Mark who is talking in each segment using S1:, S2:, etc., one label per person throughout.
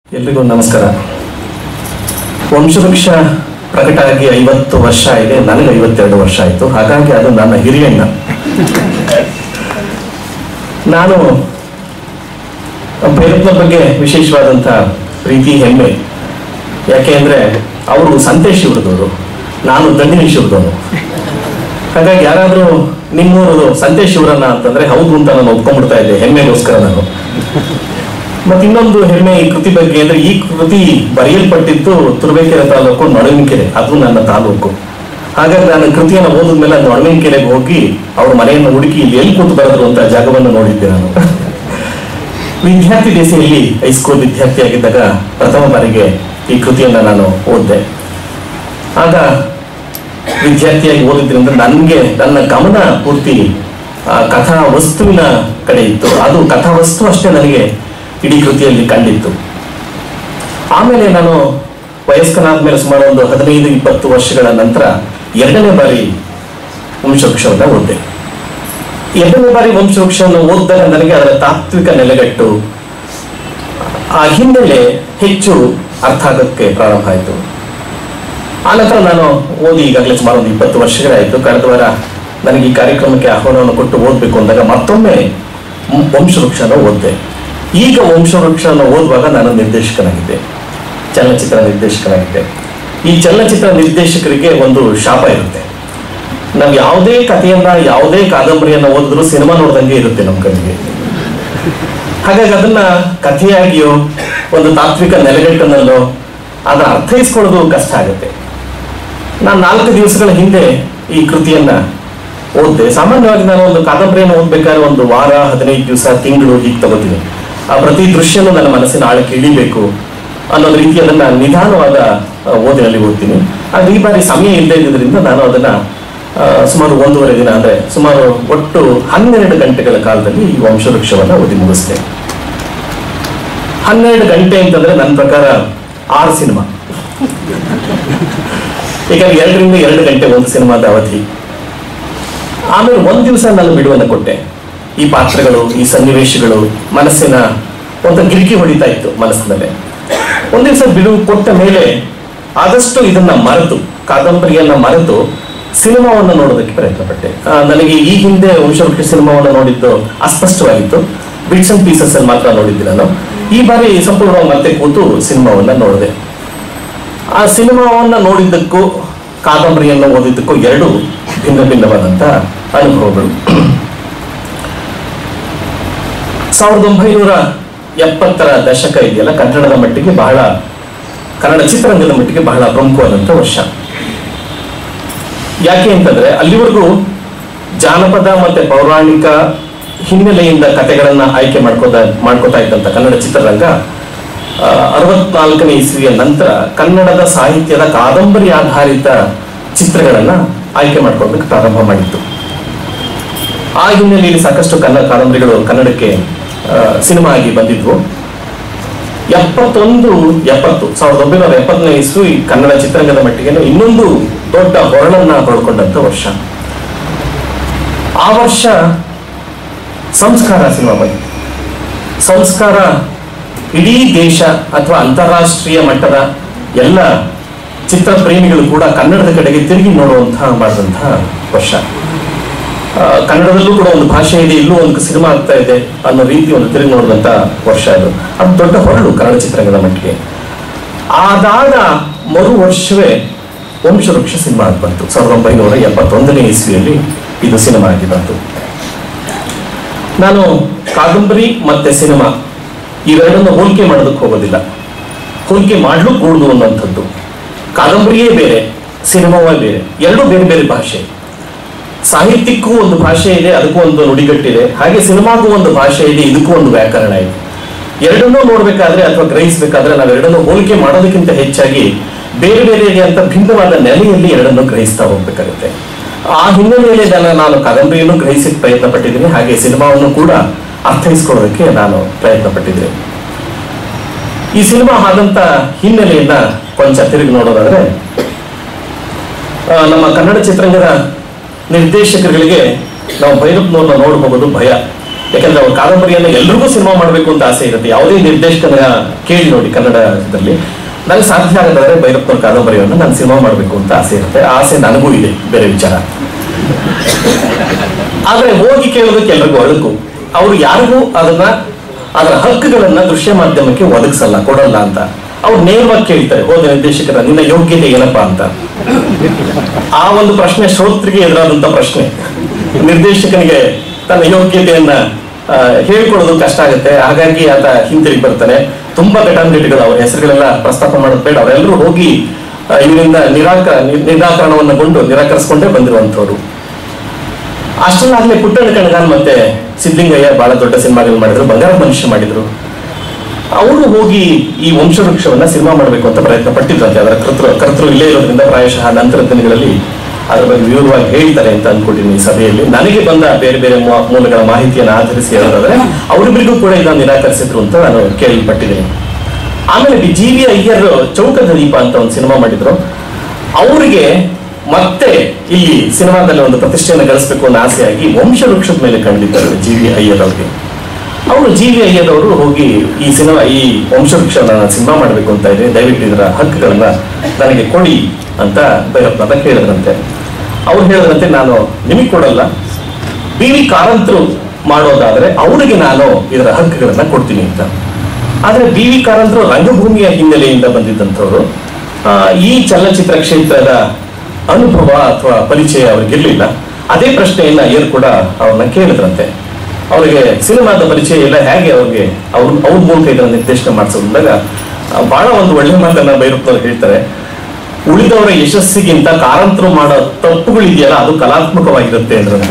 S1: ಎಲ್ರಿಗೂ ನಮಸ್ಕಾರ. ವಂಶವೃಕ್ಷ ಪ್ರಕಟ ಆಗಿ 50 ವರ್ಷ ಇದೆ, ನನಗೆ 52 ವರ್ಷ ಆಯಿತು. ಹಾಗಾಗಿ ಅದು ನನ್ನ ಹಿರಿಯಣ್ಣ. ನಾನು ಭೈರಪ್ಪನ ಬಗ್ಗೆ ವಿಶೇಷವಾದಂಥ ಪ್ರೀತಿ, ಹೆಮ್ಮೆ. ಯಾಕೆ ಅಂದರೆ ಅವರು ಸಂತೇಶ್ ಶಿವರದವರು, ನಾನು ದಂಡಿನಿ ಶಿವರದವನು. ಹಾಗಾಗಿ ಯಾರಾದರೂ ನಿಮ್ಮೂರದು ಸಂತೇಶ್ ಶಿವರನ್ನ ಅಂತಂದ್ರೆ ಹೌದು ಅಂತ ನಾನು ಒಪ್ಕೊಂಡ್ಬಿಡ್ತಾ ಇದ್ದೆ, ಹೆಮ್ಮೆಗೋಸ್ಕರ ನಾನು. ಮತ್ತೆ ಇನ್ನೊಂದು ಹೆಮ್ಮೆ ಈ ಕೃತಿ ಬಗ್ಗೆ ಅಂದ್ರೆ, ಈ ಕೃತಿ ಬರೆಯಲ್ಪಟ್ಟಿದ್ದು ತುರುವೇಕೆರೆ ತಾಲೂಕು ನೊಣವಿನಕೆರೆ, ಅದು ನನ್ನ ತಾಲೂಕು. ಹಾಗಾಗಿ ನಾನು ಕೃತಿಯನ್ನು ಓದಿದ್ಮೇಲೆ ನೊಣವಿನಕೆರೆಗೆ ಹೋಗಿ ಅವ್ರ ಮನೆಯನ್ನು ಹುಡುಕಿ ಇಲ್ಲಿ ಎಲ್ಲಿ ಕೂತು ಬರೆದ್ರು ಅಂತ ಜಾಗವನ್ನು ನೋಡಿದ್ದೆ ನಾನು. ವಿದ್ಯಾರ್ಥಿ ದೇಶದಲ್ಲಿ ಹೈಸ್ಕೂಲ್ ವಿದ್ಯಾರ್ಥಿಯಾಗಿದ್ದಾಗ ಪ್ರಥಮ ಬಾರಿಗೆ ಈ ಕೃತಿಯನ್ನು ನಾನು ಓದಿದೆ. ಆಗ ವಿದ್ಯಾರ್ಥಿಯಾಗಿ ಓದಿದ್ರಿಂದ ನನಗೆ ನನ್ನ ಗಮನ ಪೂರ್ತಿ ಕಥಾ ವಸ್ತುವಿನ ಕಡೆ ಇತ್ತು. ಅದು ಕಥಾ ವಸ್ತು ಅಷ್ಟೇ ನನಗೆ ಇಡೀ ಕೃತಿಯಲ್ಲಿ ಕಂಡಿತ್ತು. ಆಮೇಲೆ ನಾನು ವಯಸ್ಕನಾದ ಮೇಲೆ ಸುಮಾರು ಒಂದು 15-20 ವರ್ಷಗಳ ನಂತರ 2ನೇ ಬಾರಿ ವಂಶವೃಕ್ಷವನ್ನು ಓದಿದೆ. 2ನೇ ಬಾರಿ ವಂಶವೃಕ್ಷವನ್ನು ಓದಿದಾಗ ನನಗೆ ಅದರ ತಾತ್ವಿಕ ನೆಲೆಗಟ್ಟು, ಆ ಹಿನ್ನೆಲೆ ಹೆಚ್ಚು ಅರ್ಥ ಆಗೋಕ್ಕೆ ಪ್ರಾರಂಭ ಆಯಿತು. ಆನಂತರ ನಾನು ಓದಿ ಈಗಾಗಲೇ ಸುಮಾರು ಒಂದು 20 ವರ್ಷಗಳಾಯಿತು. ಕಳೆದ ವಾರ ನನಗೆ ಈ ಕಾರ್ಯಕ್ರಮಕ್ಕೆ ಆಹ್ವಾನವನ್ನು ಕೊಟ್ಟು ಓದಬೇಕು ಅಂದಾಗ ಮತ್ತೊಮ್ಮೆ ವಂಶವೃಕ್ಷನ ಓದಿದೆ. ಈಗ ವಂಶವೃಕ್ಷನ ಓದುವಾಗ ನಾನು ನಿರ್ದೇಶಕನಾಗಿದ್ದೆ, ಚಲನಚಿತ್ರ ನಿರ್ದೇಶಕನಾಗಿದ್ದೆ. ಈ ಚಲನಚಿತ್ರ ನಿರ್ದೇಶಕರಿಗೆ ಒಂದು ಶಾಪ ಇರುತ್ತೆ. ನಾವು ಯಾವುದೇ ಕಥೆಯನ್ನ, ಯಾವುದೇ ಕಾದಂಬರಿಯನ್ನ ಓದಿದ್ರು ಸಿನಿಮಾ ನೋಡ್ದಂಗೆ ಇರುತ್ತೆ ನಮ್ಮ ಕಣ್ಣಿಗೆ. ಹಾಗಾಗಿ ಅದನ್ನ ಕಥೆಯಾಗಿಯೋ ಒಂದು ತಾತ್ವಿಕ ನೆಲೆಗಟ್ಟಿನಲ್ಲೋ ಅದನ್ನ ಅರ್ಥೈಸ್ಕೊಳ್ಳೋದು ಕಷ್ಟ ಆಗುತ್ತೆ. ನಾನು 4 ದಿವಸಗಳ ಹಿಂದೆ ಈ ಕೃತಿಯನ್ನ ಓದಿದೆ. ಸಾಮಾನ್ಯವಾಗಿ ನಾನು ಒಂದು ಕಾದಂಬರಿಯನ್ನು ಓದ್ಬೇಕಾದ್ರೆ ಒಂದು ವಾರ, 15 ದಿವಸ, ತಿಂಗಳು ಹೀಗೆ ತಗೋತೀನಿ. ಆ ಪ್ರತಿ ದೃಶ್ಯನೂ ನನ್ನ ಮನಸ್ಸಿನ ಆಳಕ್ಕೆ ಇಳಿಬೇಕು ಅನ್ನೋದು ರೀತಿ ಅದನ್ನ ನಿಧಾನವಾದ ಓದಿನಲ್ಲಿ ಓದ್ತೀನಿ. ಆದ್ರೆ ಈ ಬಾರಿ ಸಮಯ ಇಲ್ಲದೆ ಇದ್ದಿದ್ದರಿಂದ ನಾನು ಅದನ್ನ ಸುಮಾರು 1.5 ದಿನ, ಅಂದ್ರೆ ಸುಮಾರು ಒಟ್ಟು 12 ಗಂಟೆಗಳ ಕಾಲದಲ್ಲಿ ಈ ವಂಶವೃಕ್ಷವನ್ನ ಓದಿ ಮುಗಿಸಿದೆ. 12 ಗಂಟೆ ಅಂತಂದ್ರೆ ನನ್ನ ಪ್ರಕಾರ 6 ಸಿನಿಮಾ. ಈಗ 2 ಗಂಟೆ ಒಂದು ಸಿನಿಮಾದ ಅವಧಿ. ಆಮೇಲೆ 1 ದಿವಸ ನಾನು ಬಿಡುವನ್ನು ಕೊಟ್ಟೆ. ಈ ಪಾತ್ರಗಳು, ಈ ಸನ್ನಿವೇಶಗಳು ಮನಸ್ಸಿನ ಒಂದು ಗಿರಿಕಿ ಹೊಡಿತಾ ಇತ್ತು ಮನಸ್ಸಿನಲ್ಲೇ. 1 ದಿವಸ ಬಿಡುವು ಕೊಟ್ಟ ಮೇಲೆ ಆದಷ್ಟು ಇದನ್ನ ಮರೆತು, ಕಾದಂಬರಿಯನ್ನ ಮರೆತು ಸಿನಿಮಾವನ್ನು ನೋಡೋದಕ್ಕೆ ಪ್ರಯತ್ನ ಪಟ್ಟೆ. ನನಗೆ ಈ ಹಿಂದೆ ವಂಶವೃಕ್ಷ ಸಿನಿಮಾವನ್ನು ನೋಡಿದ್ದು ಅಸ್ಪಷ್ಟವಾಗಿತ್ತು, ಬಿಟ್ಸ್ ಅಂಡ್ ಪೀಸಸ್ ಅಲ್ಲಿ ಮಾತ್ರ ನೋಡಿದ್ದೆ ನಾನು. ಈ ಬಾರಿ ಸಂಪೂರ್ಣವಾಗಿ ಮತ್ತೆ ಕೂತು ಸಿನಿಮಾವನ್ನ ನೋಡಿದೆ. ಆ ಸಿನಿಮಾವನ್ನ ನೋಡಿದ್ದಕ್ಕೂ ಕಾದಂಬರಿಯನ್ನು ಓದಿದ್ದಕ್ಕೂ 2 ಭಿನ್ನ ಭಿನ್ನವಾದಂಥ ಅನುಭವಗಳು. 1970ರ ದಶಕ ಇದೆಯಲ್ಲ, ಕನ್ನಡದ ಮಟ್ಟಿಗೆ ಬಹಳ, ಕನ್ನಡ ಚಿತ್ರರಂಗದ ಮಟ್ಟಿಗೆ ಬಹಳ ಪ್ರಮುಖವಾದಂಥ ವರ್ಷ. ಯಾಕೆ ಅಂತಂದ್ರೆ ಅಲ್ಲಿವರೆಗೂ ಜಾನಪದ ಮತ್ತೆ ಪೌರಾಣಿಕ ಹಿನ್ನೆಲೆಯಿಂದ ಕಥೆಗಳನ್ನ ಆಯ್ಕೆ ಮಾಡ್ಕೋತಾ ಇದ್ದಂತ ಕನ್ನಡ ಚಿತ್ರರಂಗ 64ನೇ ಇಸ್ವಿಯ ನಂತರ ಕನ್ನಡದ ಸಾಹಿತ್ಯದ ಕಾದಂಬರಿ ಆಧಾರಿತ ಚಿತ್ರಗಳನ್ನ ಆಯ್ಕೆ ಮಾಡ್ಕೊಳ್ಳೋದಕ್ಕೆ ಪ್ರಾರಂಭ ಮಾಡಿತ್ತು. ಆ ಹಿನ್ನೆಲೆಯಲ್ಲಿ ಸಾಕಷ್ಟು ಕನ್ನಡ ಕಾದಂಬರಿಗಳು ಕನ್ನಡಕ್ಕೆ ಸಿನಿಮಾ ಆಗಿ ಬಂದಿದ್ವು. 1970ನೇ ಇಸ್ವಿ ಕನ್ನಡ ಚಿತ್ರರಂಗದ ಮಟ್ಟಿಗೆ ಇನ್ನೊಂದು ದೊಡ್ಡ ಹೊರಳನ್ನ ಪಡ್ಕೊಂಡಂತ ವರ್ಷ. ಆ ವರ್ಷ ಸಂಸ್ಕಾರ ಸಿನಿಮಾ ಬಂದಿದೆ. ಸಂಸ್ಕಾರ ಇಡೀ ದೇಶ ಅಥವಾ ಅಂತಾರಾಷ್ಟ್ರೀಯ ಮಟ್ಟದ ಎಲ್ಲ ಚಿತ್ರ ಪ್ರೇಮಿಗಳು ಕೂಡ ಕನ್ನಡದ ಕಡೆಗೆ ತಿರುಗಿ ನೋಡುವಂತಹ ಮಾಡಿದಂತಹ ವರ್ಷ. ಕನ್ನಡದಲ್ಲೂ ಕೂಡ ಒಂದು ಭಾಷೆ ಇದೆ, ಇಲ್ಲೂ ಒಂದು ಸಿನಿಮಾ ಆಗ್ತಾ ಇದೆ ಅನ್ನೋ ರೀತಿ ಒಂದು ತಿರುಗಿ ನೋಡಿದಂತ ವರ್ಷ ಅದು. ಅದು ದೊಡ್ಡ ಹೊರಳು ಕನ್ನಡ ಚಿತ್ರರಂಗದ ಮಟ್ಟಿಗೆ. ಅದಾದ ಮರು ವರ್ಷವೇ ವಂಶವೃಕ್ಷ ಸಿನಿಮಾ ಆಗಿ ಬಂತು. 1971ನೇ ಇಸ್ವಿಯಲ್ಲಿ ಇದು ಸಿನಿಮಾ ಆಗಿ ಬಂತು. ನಾನು ಕಾದಂಬರಿ ಮತ್ತೆ ಸಿನಿಮಾ ಇವೆರಡನ್ನು ಹೋಲಿಕೆ ಮಾಡೋದಕ್ಕೆ ಹೋಗೋದಿಲ್ಲ, ಹೋಲಿಕೆ ಮಾಡ್ಲು ಕೂಡುದು ಅನ್ನೋಂಥದ್ದು. ಕಾದಂಬರಿಯೇ ಬೇರೆ, ಸಿನಿಮಾವೇ ಬೇರೆ, 2 ಬೇರೆ ಬೇರೆ ಭಾಷೆ. ಸಾಹಿತ್ಯಕ್ಕೂ ಒಂದು ಭಾಷೆ ಇದೆ, ಅದಕ್ಕೂ ಒಂದು ನುಡಿಗಟ್ಟಿದೆ. ಹಾಗೆ ಸಿನಿಮಾಗೂ ಒಂದು ಭಾಷೆ ಇದೆ, ಇದಕ್ಕೂ ಒಂದು ವ್ಯಾಕರಣ ಇದೆ. ಎರಡನ್ನೂ ನೋಡ್ಬೇಕಾದ್ರೆ ಅಥವಾ ಗ್ರಹಿಸಬೇಕಾದ್ರೆ ನಾವು ಎರಡನ್ನೂ ಹೋಲಿಕೆ ಮಾಡೋದಕ್ಕಿಂತ ಹೆಚ್ಚಾಗಿ ಬೇರೆ ಬೇರೆ ಇದೆ ಅಂತ ಭಿನ್ನವಾದ ನೆಲೆಯಲ್ಲಿ ಎರಡನ್ನೂ ಗ್ರಹಿಸ್ತಾ ಹೋಗ್ಬೇಕಾಗುತ್ತೆ. ಆ ಹಿನ್ನೆಲೆಯಲ್ಲಿ ನಾನು ಕಾದಂಬರಿಯನ್ನು ಗ್ರಹಿಸಕ್ಕೆ ಪ್ರಯತ್ನ ಪಟ್ಟಿದ್ದೀನಿ, ಹಾಗೆ ಸಿನಿಮಾವನ್ನು ಕೂಡ ಅರ್ಥೈಸ್ಕೊಳ್ಳೋದಕ್ಕೆ ನಾನು ಪ್ರಯತ್ನ ಪಟ್ಟಿದ್ದೀನಿ. ಈ ಸಿನಿಮಾ ಆದಂತ ಹಿನ್ನೆಲೆಯನ್ನ ಕೊಂಚ ತಿರುಗಿ ನೋಡೋದಾದ್ರೆ, ನಮ್ಮ ಕನ್ನಡ ಚಿತ್ರರಂಗದ ನಿರ್ದೇಶಕರುಗಳಿಗೆ ನಾವು ಭೈರಪ್ಪನವ್ರನ್ನ ನೋಡಬಹುದು ಭಯ. ಯಾಕಂದ್ರೆ ಅವ್ರ ಕಾದಂಬರಿಯನ್ನ ಎಲ್ರಿಗೂ ಸಿನಿಮಾ ಮಾಡಬೇಕು ಅಂತ ಆಸೆ ಇರುತ್ತೆ. ಯಾವುದೇ ನಿರ್ದೇಶಕನ ಕೇಳಿ ನೋಡಿ ಕನ್ನಡದಲ್ಲಿ, ನನಗೆ ಸಾಧ್ಯ ಆಗದಾದ್ರೆ ಭೈರಪ್ಪನವ್ರ ಕಾದಂಬರಿಯನ್ನು ನಾನು ಸಿನಿಮಾ ಮಾಡಬೇಕು ಅಂತ ಆಸೆ ಇರುತ್ತೆ. ಆ ಆಸೆ ನನಗೂ ಇದೆ, ಬೇರೆ ವಿಚಾರ. ಆದ್ರೆ ಹೋಗಿ ಕೇಳೋದಕ್ಕೆ ಎಲ್ರಿಗೂ ಅಳುಕು. ಅವ್ರು ಯಾರಿಗೂ ಅದರ ಹಕ್ಕುಗಳನ್ನ ದೃಶ್ಯ ಮಾಧ್ಯಮಕ್ಕೆ ಒದಗಿಸಲ್ಲ, ಕೊಡಲ್ಲ ಅಂತ. ಅವ್ರು ನೇರವಾಗಿ ಕೇಳ್ತಾರೆ ಹೋದ ನಿರ್ದೇಶಕರ, ನಿನ್ನ ಯೋಗ್ಯತೆ ಏನಪ್ಪಾ ಅಂತ. ಆ ಒಂದು ಪ್ರಶ್ನೆ ಶ್ರೋತೃಗೆ ಎದುರಾದಂತ ಪ್ರಶ್ನೆ. ನಿರ್ದೇಶಕನಿಗೆ ತನ್ನ ಯೋಗ್ಯತೆಯನ್ನ ಹೇಳ್ಕೊಳ್ಳೋದು ಕಷ್ಟ ಆಗುತ್ತೆ. ಹಾಗಾಗಿ ಆತ ಹಿಂತಿರುಗಿ ಬರ್ತಾನೆ. ತುಂಬಾ ಘಟಾನುಘಟಿಗಳು, ಅವ್ರ ಹೆಸರುಗಳೆಲ್ಲ ಪ್ರಸ್ತಾಪ ಮಾಡೋದು ಬೇಡ, ಅವರೆಲ್ಲರೂ ಹೋಗಿ ಇವರಿಂದ ನಿರಾಕರಣವನ್ನು ನಿರಾಕರಿಸಿಕೊಂಡೇ ಬಂದಿರುವಂತವ್ರು. ಅಷ್ಟಲ್ಲಾಗ್ಲೇ ಪುಟ್ಟಣ್ಣ ಕಣಗಾಲ್ ಮತ್ತೆ ಸಿದ್ಲಿಂಗಯ್ಯ ಬಹಳ ದೊಡ್ಡ ಸಿನಿಮಾಗಳು ಮಾಡಿದ್ರು, ಬಂಗಾರ ಮನುಷ್ಯ ಮಾಡಿದ್ರು. ಅವರು ಹೋಗಿ ಈ ವಂಶವೃಕ್ಷವನ್ನ ಸಿನಿಮಾ ಮಾಡಬೇಕು ಅಂತ ಪ್ರಯತ್ನ ಪಟ್ಟಿದ್ರಂತೆ. ಅದರ ಕರ್ತೃ ಇಲ್ಲೇ ಇರೋದ್ರಿಂದ ಪ್ರಾಯಶಃ ನಂತರ ದಿನಗಳಲ್ಲಿ ಅದ್ರ ಬಗ್ಗೆ ವಿವರವಾಗಿ ಹೇಳ್ತಾರೆ ಅಂತ ಅನ್ಕೊಂಡಿದ್ದೀನಿ ಈ ಸಭೆಯಲ್ಲಿ. ನನಗೆ ಬಂದ ಬೇರೆ ಬೇರೆ ಮೂಲಗಳ ಮಾಹಿತಿಯನ್ನು ಆಧರಿಸಿ ಹೇಳೋದಾದ್ರೆ ಅವರಿಬ್ಬರಿಗೂ ಕೂಡ ಇದನ್ನು ನಿರಾಕರಿಸಿದ್ರು ಅಂತ ನಾನು ಕೇಳಲ್ಪಟ್ಟಿದ್ದೀನಿ. ಆಮೇಲೆ ಜಿ ವಿ ಅಯ್ಯರ್ ಚೌಕದ ದೀಪ ಅಂತ ಒಂದು ಸಿನಿಮಾ ಮಾಡಿದ್ರು. ಅವರಿಗೆ ಮತ್ತೆ ಇಲ್ಲಿ ಸಿನಿಮಾದಲ್ಲಿ ಒಂದು ಪ್ರತಿಷ್ಠೆಯನ್ನು ಗಳಿಸಬೇಕು ಅನ್ನೋ ಆಸೆಯಾಗಿ ವಂಶವೃಕ್ಷದ ಮೇಲೆ ಕಂಡಿದ್ದಾರೆ ಜಿ ವಿ ಅಯ್ಯರ್ ಅವ್ರಿಗೆ. ಅವರು ಜಿ ವಿ ಅಯ್ಯರ್ ಅವರು ಹೋಗಿ ಈ ವಂಶವೃಕ್ಷನ ಸಿನಿಮಾ ಮಾಡಬೇಕು ಅಂತ ಇದೆ, ದಯವಿಟ್ಟು ಇದರ ಹಕ್ಕುಗಳನ್ನ ನನಗೆ ಕೊಡಿ ಅಂತ ಭೈರಪ್ಪನ ಕೇಳಿದ್ರಂತೆ. ಅವ್ರು ಹೇಳಿದ್ರಂತೆ, ನಾನು ನಿಮಗೆ ಕೊಡಲ್ಲ, ಬಿ ವಿ ಕಾರಂತರು ಮಾಡೋದಾದ್ರೆ ಅವರಿಗೆ ನಾನು ಇದರ ಹಕ್ಕುಗಳನ್ನ ಕೊಡ್ತೀನಿ ಅಂತ. ಆದ್ರೆ ಬಿ ವಿ ಕಾರಂತರು ರಂಗಭೂಮಿಯ ಹಿನ್ನೆಲೆಯಿಂದ ಬಂದಿದ್ದಂಥವ್ರು. ಈ ಚಲನಚಿತ್ರ ಕ್ಷೇತ್ರದ ಅನುಭವ ಅಥವಾ ಪರಿಚಯ ಅವ್ರಿಗಿರ್ಲಿಲ್ಲ. ಅದೇ ಪ್ರಶ್ನೆಯನ್ನ ಅಯ್ಯರ್ ಕೂಡ ಅವ್ರನ್ನ ಕೇಳಿದ್ರಂತೆ. ಅವರಿಗೆ ಸಿನಿಮಾದ ಪರಿಚಯ ಇಲ್ಲ, ಹೇಗೆ ಅವ್ರಿಗೆ ಅವ್ರ ಮೂಲಕ ಇದರ ನಿರ್ದೇಶನ ಮಾಡಿಸೋದಾಗ ಬಹಳ ಒಂದು ಒಳ್ಳೆ ಮಾತನ್ನ ಭೈರಪ್ಪನವ್ರು ಹೇಳ್ತಾರೆ. ಉಳಿದವರ ಯಶಸ್ಸಿಗಿಂತ ಕಾರಂತರು ಮಾಡೋ ತಪ್ಪುಗಳಿದೆಯಲ್ಲ ಅದು ಕಲಾತ್ಮಕವಾಗಿರುತ್ತೆ ಅಂದ್ರಂತೆ.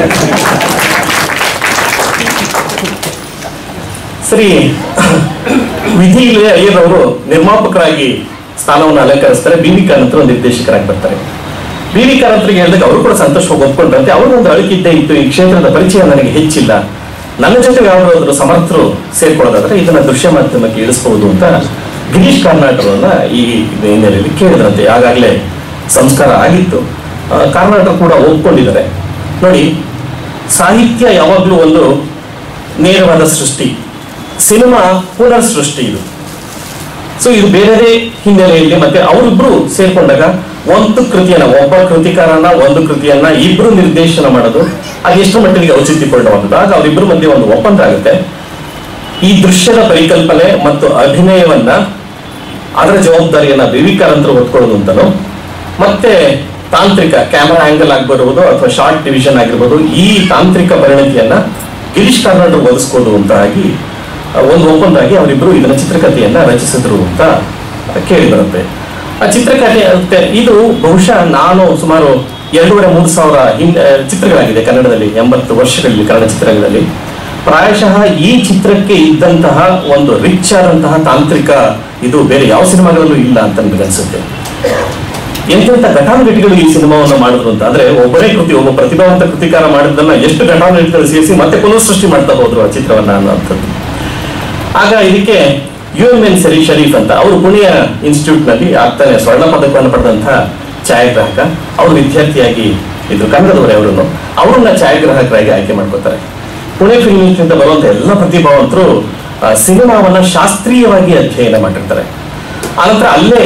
S1: ಸರಿ, ವಿಧಿ ಇಲ್ಲದೆ ಅಯ್ಯರ್ ಅವರು ನಿರ್ಮಾಪಕರಾಗಿ ಸ್ಥಾನವನ್ನು ಅಲಂಕರಿಸ್ತಾರೆ. ಬಿ ವಿ ಕಾರಂತರು ನಿರ್ದೇಶಕರಾಗಿ ಬರ್ತಾರೆ. ಬಿ ವಿ ಕಾರಂತರಿಗೆ ಹೇಳಿದಾಗ ಅವರು ಕೂಡ ಸಂತೋಷವಾಗಿ ಒಪ್ಕೊಂಡ್ರಂತೆ. ಅವ್ರಿಗೊಂದು ಅಳುಕಿದ್ದೇ ಇತ್ತು, ಈ ಕ್ಷೇತ್ರದ ಪರಿಚಯ ನನಗೆ ಹೆಚ್ಚಿಲ್ಲ, ನನ್ನ ಜೊತೆಗೆ ಯಾರಾದ್ರೂ ಸಮರ್ಥರು ಸೇರ್ಕೊಳ್ಳೋದಾದ್ರೆ ಇದನ್ನ ದೃಶ್ಯ ಮಾಧ್ಯಮಕ್ಕೆ ಇಳಿಸಬಹುದು ಅಂತ ಗಿರೀಶ್ ಕಾರ್ನಾಟರನ್ನ ಈ ಹಿನ್ನೆಲೆಯಲ್ಲಿ ಕೇಳಿದ್ರಂತೆ. ಆಗಾಗಲೇ ಸಂಸ್ಕಾರ ಆಗಿತ್ತು, ಕಾರ್ನಾಟರು ಕೂಡ ಒಪ್ಕೊಂಡಿದ್ದಾರೆ. ನೋಡಿ, ಸಾಹಿತ್ಯ ಯಾವಾಗ್ಲೂ ಒಂದು ನೇರವಾದ ಸೃಷ್ಟಿ, ಸಿನಿಮಾ ಪುನರ್ ಸೃಷ್ಟಿ ಇದು. ಸೊ ಇದು ಬೇರೆದೇ ಹಿನ್ನೆಲೆಯಲ್ಲಿ ಮತ್ತೆ ಅವರಿಬ್ರು ಸೇರ್ಕೊಂಡಾಗ ಒಂದು ಕೃತಿಯನ್ನ, ಒಬ್ಬ ಕೃತಿಕಾರನ ಒಂದು ಕೃತಿಯನ್ನ ಇಬ್ರು ನಿರ್ದೇಶನ ಮಾಡೋದು ಅದು ಎಷ್ಟು ಮಟ್ಟಿಗೆ ಔಚಿತ್ಯಪೂರ್ಣವಾದದ್ದು. ಆಗ ಅವರಿಬ್ಬರ ಮಧ್ಯೆ ಒಂದು ಒಪ್ಪಂದ ಆಗುತ್ತೆ. ಈ ದೃಶ್ಯದ ಪರಿಕಲ್ಪನೆ ಮತ್ತು ಅಭಿನಯವನ್ನ, ಅದರ ಜವಾಬ್ದಾರಿಯನ್ನ ಬಿ ವಿ ಕಾರಂತರು ಹೊತ್ಕೊಳ್ಳೋದು ಅಂತಲೂ, ಮತ್ತೆ ತಾಂತ್ರಿಕ ಕ್ಯಾಮರಾ ಆಂಗಲ್ ಆಗಿರ್ಬೋದು ಅಥವಾ ಶಾರ್ಟ್ ಡಿವಿಷನ್ ಆಗಿರ್ಬೋದು, ಈ ತಾಂತ್ರಿಕ ಪರಿಣತಿಯನ್ನ ಗಿರೀಶ್ ಕಾರ್ನಾಟರು ಒದಗಿಸ್ಕೋದು ಅಂತ ಆಗಿ ಒಂದು ಒಪ್ಪಂದ ಆಗಿ ಅವರಿಬ್ರು ಇದನ್ನ ಚಿತ್ರಕಥೆಯನ್ನ ರಚಿಸಿದ್ರು ಅಂತ ಕೇಳಿ ಬರುತ್ತೆ. ಆ ಚಿತ್ರಕಥೆ ಇದು ಬಹುಶಃ ನಾನು ಸುಮಾರು 2,500-3,000 ಚಿತ್ರಗಳಾಗಿದೆ ಕನ್ನಡದಲ್ಲಿ, 80 ವರ್ಷಗಳಲ್ಲಿ ಕನ್ನಡ ಚಿತ್ರಗಳಲ್ಲಿ. ಪ್ರಾಯಶಃ ಈ ಚಿತ್ರಕ್ಕೆ ಇದ್ದಂತಹ ಒಂದು ರಿಚ್ ಆದಂತಹ ತಾಂತ್ರಿಕ ಇದು ಬೇರೆ ಯಾವ ಸಿನಿಮಾಗಳಲ್ಲೂ ಇಲ್ಲ ಅಂತ ನನಗನ್ಸುತ್ತೆ. ಎಂತೆಂಥ ಘಟಾನುಘಟಿಗಳು ಈ ಸಿನಿಮಾವನ್ನು ಮಾಡಿದ್ರು ಅಂತ. ಅಂದ್ರೆ ಒಬ್ಬನೇ ಒಬ್ಬ ಪ್ರತಿಭಾವಂತ ಕೃತಿಕಾರ ಮಾಡಿದ್ದನ್ನ ಎಷ್ಟು ಘಟಾನುಘಟಿಗಳು ಸೇರಿಸಿ ಮತ್ತೆ ಪುನಃ ಸೃಷ್ಟಿ ಮಾಡ್ತಾ ಹೋದ್ರು ಆ ಚಿತ್ರವನ್ನ ಅನ್ನೋಂಥದ್ದು. ಆಗ ಇದಕ್ಕೆ UMN ಶರೀಫ್ ಅಂತ, ಅವರು ಪುಣೆಯ ಇನ್ಸ್ಟಿಟ್ಯೂಟ್ ನಲ್ಲಿ ಆಗ್ತಾನೆ ಸ್ವರ್ಣ ಪದಕವನ್ನು ಪಡೆದಂತಹ ಛಾಯಾಗ್ರಾಹಕ. ಅವರು ವಿದ್ಯಾರ್ಥಿಯಾಗಿ ಇದ್ರು, ಕನ್ನಡದವರೇ ಅವರನ್ನು. ಅವ್ರನ್ನ ಛಾಯಾಗ್ರಾಹಕರಾಗಿ ಆಯ್ಕೆ ಮಾಡ್ಕೋತಾರೆ. ಪುಣೆ ಫಿಲ್ಮ್ ಇನ್ಸ್ಟಿಟ್ಯೂಟ್ ಬರುವಂತ ಎಲ್ಲ ಪ್ರತಿಭಾವಂತರು ಸಿನಿಮಾವನ್ನ ಶಾಸ್ತ್ರೀಯವಾಗಿ ಅಧ್ಯಯನ ಮಾಡಿರ್ತಾರೆ. ಆನಂತರ ಅಲ್ಲೇ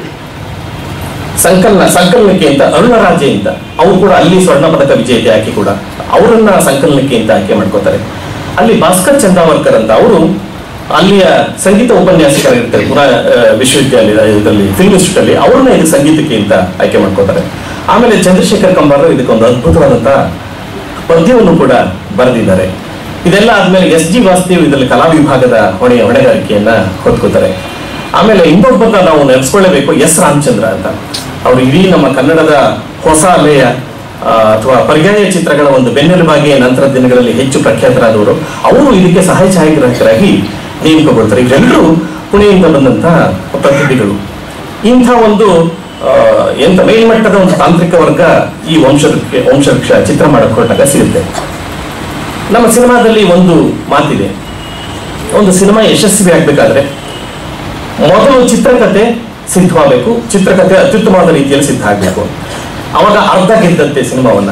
S1: ಸಂಕಲನಕ್ಕೆ ಅಂತ ಅರುಣರಾಜೆ ಅಂತ, ಅವರು ಕೂಡ ಅಲ್ಲಿ ಸ್ವರ್ಣ ಪದಕ ವಿಜೇತೆ ಆಕೆ ಕೂಡ, ಅವರನ್ನ ಸಂಕಲನಕ್ಕೆ ಅಂತ ಆಯ್ಕೆ ಮಾಡ್ಕೋತಾರೆ. ಅಲ್ಲಿ ಭಾಸ್ಕರ್ ಚಂದಾವರ್ಕರ್ ಅಂತ, ಅವರು ಅಲ್ಲಿಯ ಸಂಗೀತ ಉಪನ್ಯಾಸಕರಾಗಿರ್ತಾರೆ ಪುನಾ ವಿಶ್ವವಿದ್ಯಾಲಯದಲ್ಲಿ ಫಿಲ್ಮ್ ಇನ್ಸ್ಟಿಟ್ಯೂಟ್ ಅಲ್ಲಿ, ಅವ್ರನ್ನ ಇದು ಸಂಗೀತಕ್ಕೆ ಅಂತ ಆಯ್ಕೆ ಮಾಡ್ಕೋತಾರೆ. ಆಮೇಲೆ ಚಂದ್ರಶೇಖರ್ ಕಂಬಾರರು ಇದಕ್ಕೊಂದು ಅದ್ಭುತವಾದಂತಹ ಪದ್ಯವನ್ನು ಕೂಡ ಬರೆದಿದ್ದಾರೆ. ಇದೆಲ್ಲ ಆದ್ಮೇಲೆ SG ವಾಸುದೇವ್ ಇದರಲ್ಲಿ ಕಲಾ ವಿಭಾಗದ ಹೊಣೆಗಾರಿಕೆಯನ್ನ ಹೊತ್ಕೋತಾರೆ. ಆಮೇಲೆ ಇನ್ನೊಬ್ಬರನ್ನ ನಾವು ನೆನೆಸ್ಕೊಳ್ಳೇಬೇಕು, S ರಾಮಚಂದ್ರ ಅಂತ. ಅವರು ಇಡೀ ನಮ್ಮ ಕನ್ನಡದ ಹೊಸ ಅಲೆಯ ಅಥವಾ ಪರ್ಯಾಯ ಚಿತ್ರಗಳ ಒಂದು ಬೆನ್ನೆಲುಬಾಗಿ ನಂತರ ದಿನಗಳಲ್ಲಿ ಹೆಚ್ಚು ಪ್ರಖ್ಯಾತರಾದವರು. ಅವರು ಇದಕ್ಕೆ ಸಹಾಯ ಛಾಯಾಗ್ರಾಹಕರಾಗಿ ನೇಮಕಗೊಳ್ತಾರೆ. ಇವರೆಲ್ಲರೂ ಪುಣೆಯಿಂದ ಬಂದಂತಹ ಪ್ರತಿಭೆಗಳು. ಇಂಥ ಒಂದು ಎಂತ ಮೇಲ್ಮಟ್ಟದ ಒಂದು ತಾಂತ್ರಿಕ ವರ್ಗ ಈ ವಂಶವೃಕ್ಷ ಚಿತ್ರ ಮಾಡಕ್ ಹೊರಟಾಗ ಸಿಗುತ್ತೆ. ನಮ್ಮ ಸಿನಿಮಾದಲ್ಲಿ ಒಂದು ಮಾತಿದೆ, ಒಂದು ಸಿನಿಮಾ ಯಶಸ್ವಿ ಆಗ್ಬೇಕಾದ್ರೆ ಮೊದಲು ಚಿತ್ರಕಥೆ ಸಿದ್ಧವಾಗಬೇಕು, ಚಿತ್ರಕಥೆ ಅತ್ಯುತ್ತಮವಾದ ರೀತಿಯಲ್ಲಿ ಸಿದ್ಧ ಆಗ್ಬೇಕು. ಅವಾಗ ಅರ್ಧ ಗೆದ್ದಂತೆ ಸಿನಿಮಾವನ್ನ.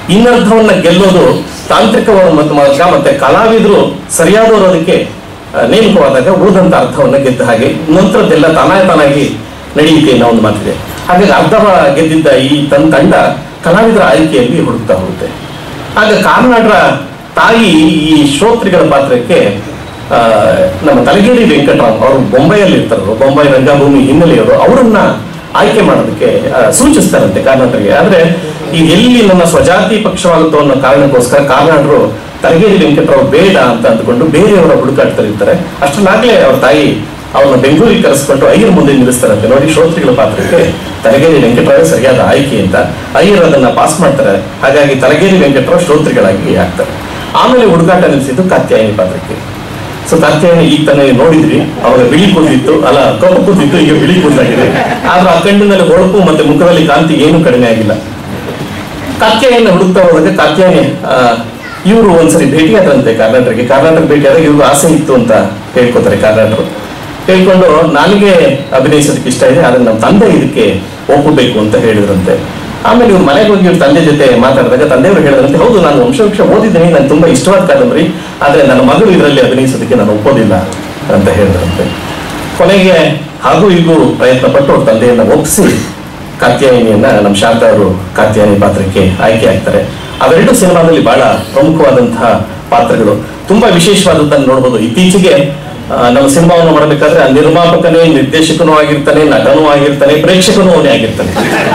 S1: ಇನ್ನರ್ಥವನ್ನ ಗೆಲ್ಲೋದು ತಾಂತ್ರಿಕವಾದ ಮತ್ತೆ ಕಲಾವಿದರು ಸರಿಯಾದವರು ಅದಕ್ಕೆ ನೇಮಕವಾದಾಗ ಉಳಿದಂತ ಅರ್ಥವನ್ನ ಗೆದ್ದ ಹಾಗೆ ನಂತರದ್ದೆಲ್ಲ ತಾನಾಗಿ ನಡೆಯುತ್ತೆ ಅನ್ನೋ ಒಂದು ಮಾತಿದೆ. ಹಾಗಾಗಿ ಅರ್ಧವ ಗೆದ್ದಿದ್ದ ಈ ತಂಡ ಕಲಾವಿದರ ಆಯ್ಕೆಯಲ್ಲಿ ಹುಡುಕ್ತಾ ಹೋಗುತ್ತೆ. ಆಗ ಕಾರ್ನಾಡ್ರ ತಾಯಿ ಈ ಶ್ರೋತೃಗಳ ಪಾತ್ರಕ್ಕೆ ನಮ್ಮ ತಲಗೇರಿ ವೆಂಕಟರಾಮ್ ಅವರು ಬೊಂಬೈಯಲ್ಲಿ ಇರ್ತಾರೋ, ಬೊಂಬೈ ರಂಗಭೂಮಿ ಹಿನ್ನೆಲೆಯವರು ಅವರನ್ನ ಆಯ್ಕೆ ಮಾಡೋದಕ್ಕೆ ಸೂಚಿಸ್ತಾರಂತೆ ಕಾರ್ನಾಡ್ರಿಗೆ. ಆದ್ರೆ ಈ ಎಲ್ಲಿ ನನ್ನ ಸ್ವಜಾತಿ ಪಕ್ಷವಾಗುತ್ತೋ ಅನ್ನೋ ಕಾರಣಕ್ಕೋಸ್ಕರ ಕಾರ್ನಾಡ್ರು ತಲಗೇರಿ ವೆಂಕಟರಾವ್ ಬೇಡ ಅಂತ ಅಂದ್ಕೊಂಡು ಬೇರೆಯವರ ಹುಡುಕಾಡ್ತಿರ್ತಾರೆ. ಅಷ್ಟರಲ್ಲಾಗ್ಲೇ ಅವ್ರ ತಾಯಿ ಅವ್ರನ್ನ ಬೆಂಗಳೂರಿಗೆ ಕರೆಸ್ಕೊಂಡು ಅಯ್ಯರ್ ಮುಂದೆ ನಿಲ್ಲಿಸ್ತಾರಂತೆ. ನೋಡಿ, ಶ್ರೋತೃಗಳ ಪಾತ್ರಕ್ಕೆ ತಲಗೇರಿ ವೆಂಕಟರಾವ್ ಸರಿಯಾದ ಆಯ್ಕೆ ಅಂತ ಅಯ್ಯರ್ ಅದನ್ನ ಪಾಸ್ ಮಾಡ್ತಾರೆ. ಹಾಗಾಗಿ ತಲಗೇರಿ ವೆಂಕಟರಾವ್ ಶ್ರೋತೃಗಳಾಗಿ ಆಗ್ತಾರೆ. ಆಮೇಲೆ ಹುಡುಕಾಟ ನಿಲ್ಲಿಸಿದ್ದು ಕಾತ್ಯಾಯನಿ ಪಾತ್ರಕ್ಕೆ. ಸೊ ಕಾತ್ಯಾಯನಿ ಈಗ ತಾನೇ ನೋಡಿದ್ರಿ, ಅವಾಗ ಬಿಳಿ ಕೂದಿತ್ತು, ಅಲ್ಲ ಕಪ್ಪು ಕೂದಿತ್ತು, ಈಗ ಬಿಳಿ ಕೂದಾಗಿದೆ. ಆದ್ರೆ ಆ ಕಣ್ಣಿನಲ್ಲಿ ಹೊಳಪು ಮತ್ತೆ ಮುಖದಲ್ಲಿ ಕಾಂತಿ ಏನು ಕಡಿಮೆ ಆಗಿಲ್ಲ. ಕಾತ್ಯಾಯನ ಹುಡುಕ್ತಾ ಹೋದಾಗ ಕಾತ್ಯಾಯನಿ ಇವರು ಒಂದ್ಸರಿ ಭೇಟಿಯಾದ್ರಂತೆ ಕಾರ್ನಾಡ್ರಿಗೆ. ಕಾರ್ನಾಟಕ ಭೇಟಿಯಾದಾಗ ಇವ್ರಿಗೂ ಆಸೆ ಇತ್ತು ಅಂತ ಹೇಳ್ಕೊತಾರೆ ಕಾರ್ನಾಟರು. ಹೇಳ್ಕೊಂಡು ನನಗೆ ಅಭಿನಯಿಸೋದಕ್ಕೆ ಇಷ್ಟ ಇದೆ, ಆದ್ರೆ ನಮ್ಮ ತಂದೆ ಇದಕ್ಕೆ ಒಪ್ಪಬೇಕು ಅಂತ ಹೇಳಿದ್ರಂತೆ. ಆಮೇಲೆ ಇವ್ರು ಮನೆಗೆ ಹೋಗಿ ಇವ್ರ ತಂದೆ ಜೊತೆ ಮಾತಾಡಿದಾಗ ತಂದೆಯವರು ಹೇಳಿದ್ರಂತೆ, ಹೌದು ನಾನು ವಂಶವೃಕ್ಷ ಓದಿದ್ದೀನಿ, ನಾನು ತುಂಬಾ ಇಷ್ಟವಾದ ಕಾದಂಬರಿ, ಆದ್ರೆ ನನ್ನ ಮಗಳು ಇದರಲ್ಲಿ ಅಭಿನಯಿಸೋದಕ್ಕೆ ನಾನು ಒಪ್ಪೋದಿಲ್ಲ ಅಂತ ಹೇಳಿದ್ರಂತೆ. ಕೊನೆಗೆ ಹಾಗೂ ಈಗೂ ಪ್ರಯತ್ನ ಪಟ್ಟು ಅವ್ರ ತಂದೆಯನ್ನ ಒಪ್ಪಿಸಿ ಕಾತ್ಯಾಯನಿಯನ್ನ ನಮ್ಮ ಶಾರದಾ ಅವರು ಕಾತ್ಯಾಯನಿ ಪಾತ್ರಕ್ಕೆ ಆಯ್ಕೆ ಆಗ್ತಾರೆ. ಅವೆರಡು ಸಿನಿಮಾದಲ್ಲಿ ಬಹಳ ಪ್ರಮುಖವಾದಂತಹ ಪಾತ್ರಗಳು. ತುಂಬಾ ವಿಶೇಷವಾದದ್ದನ್ನು ನೋಡ್ಬೋದು. ಇತ್ತೀಚೆಗೆ ನಮ್ಮ ಸಿನಿಮಾವನ್ನು ಮಾಡಬೇಕಾದ್ರೆ ಆ ನಿರ್ಮಾಪಕನೇ ನಿರ್ದೇಶಕನೂ ಆಗಿರ್ತಾನೆ, ನಟನೂ ಆಗಿರ್ತಾನೆ, ಪ್ರೇಕ್ಷಕನೂ ಅವನೇ ಆಗಿರ್ತಾನೆ.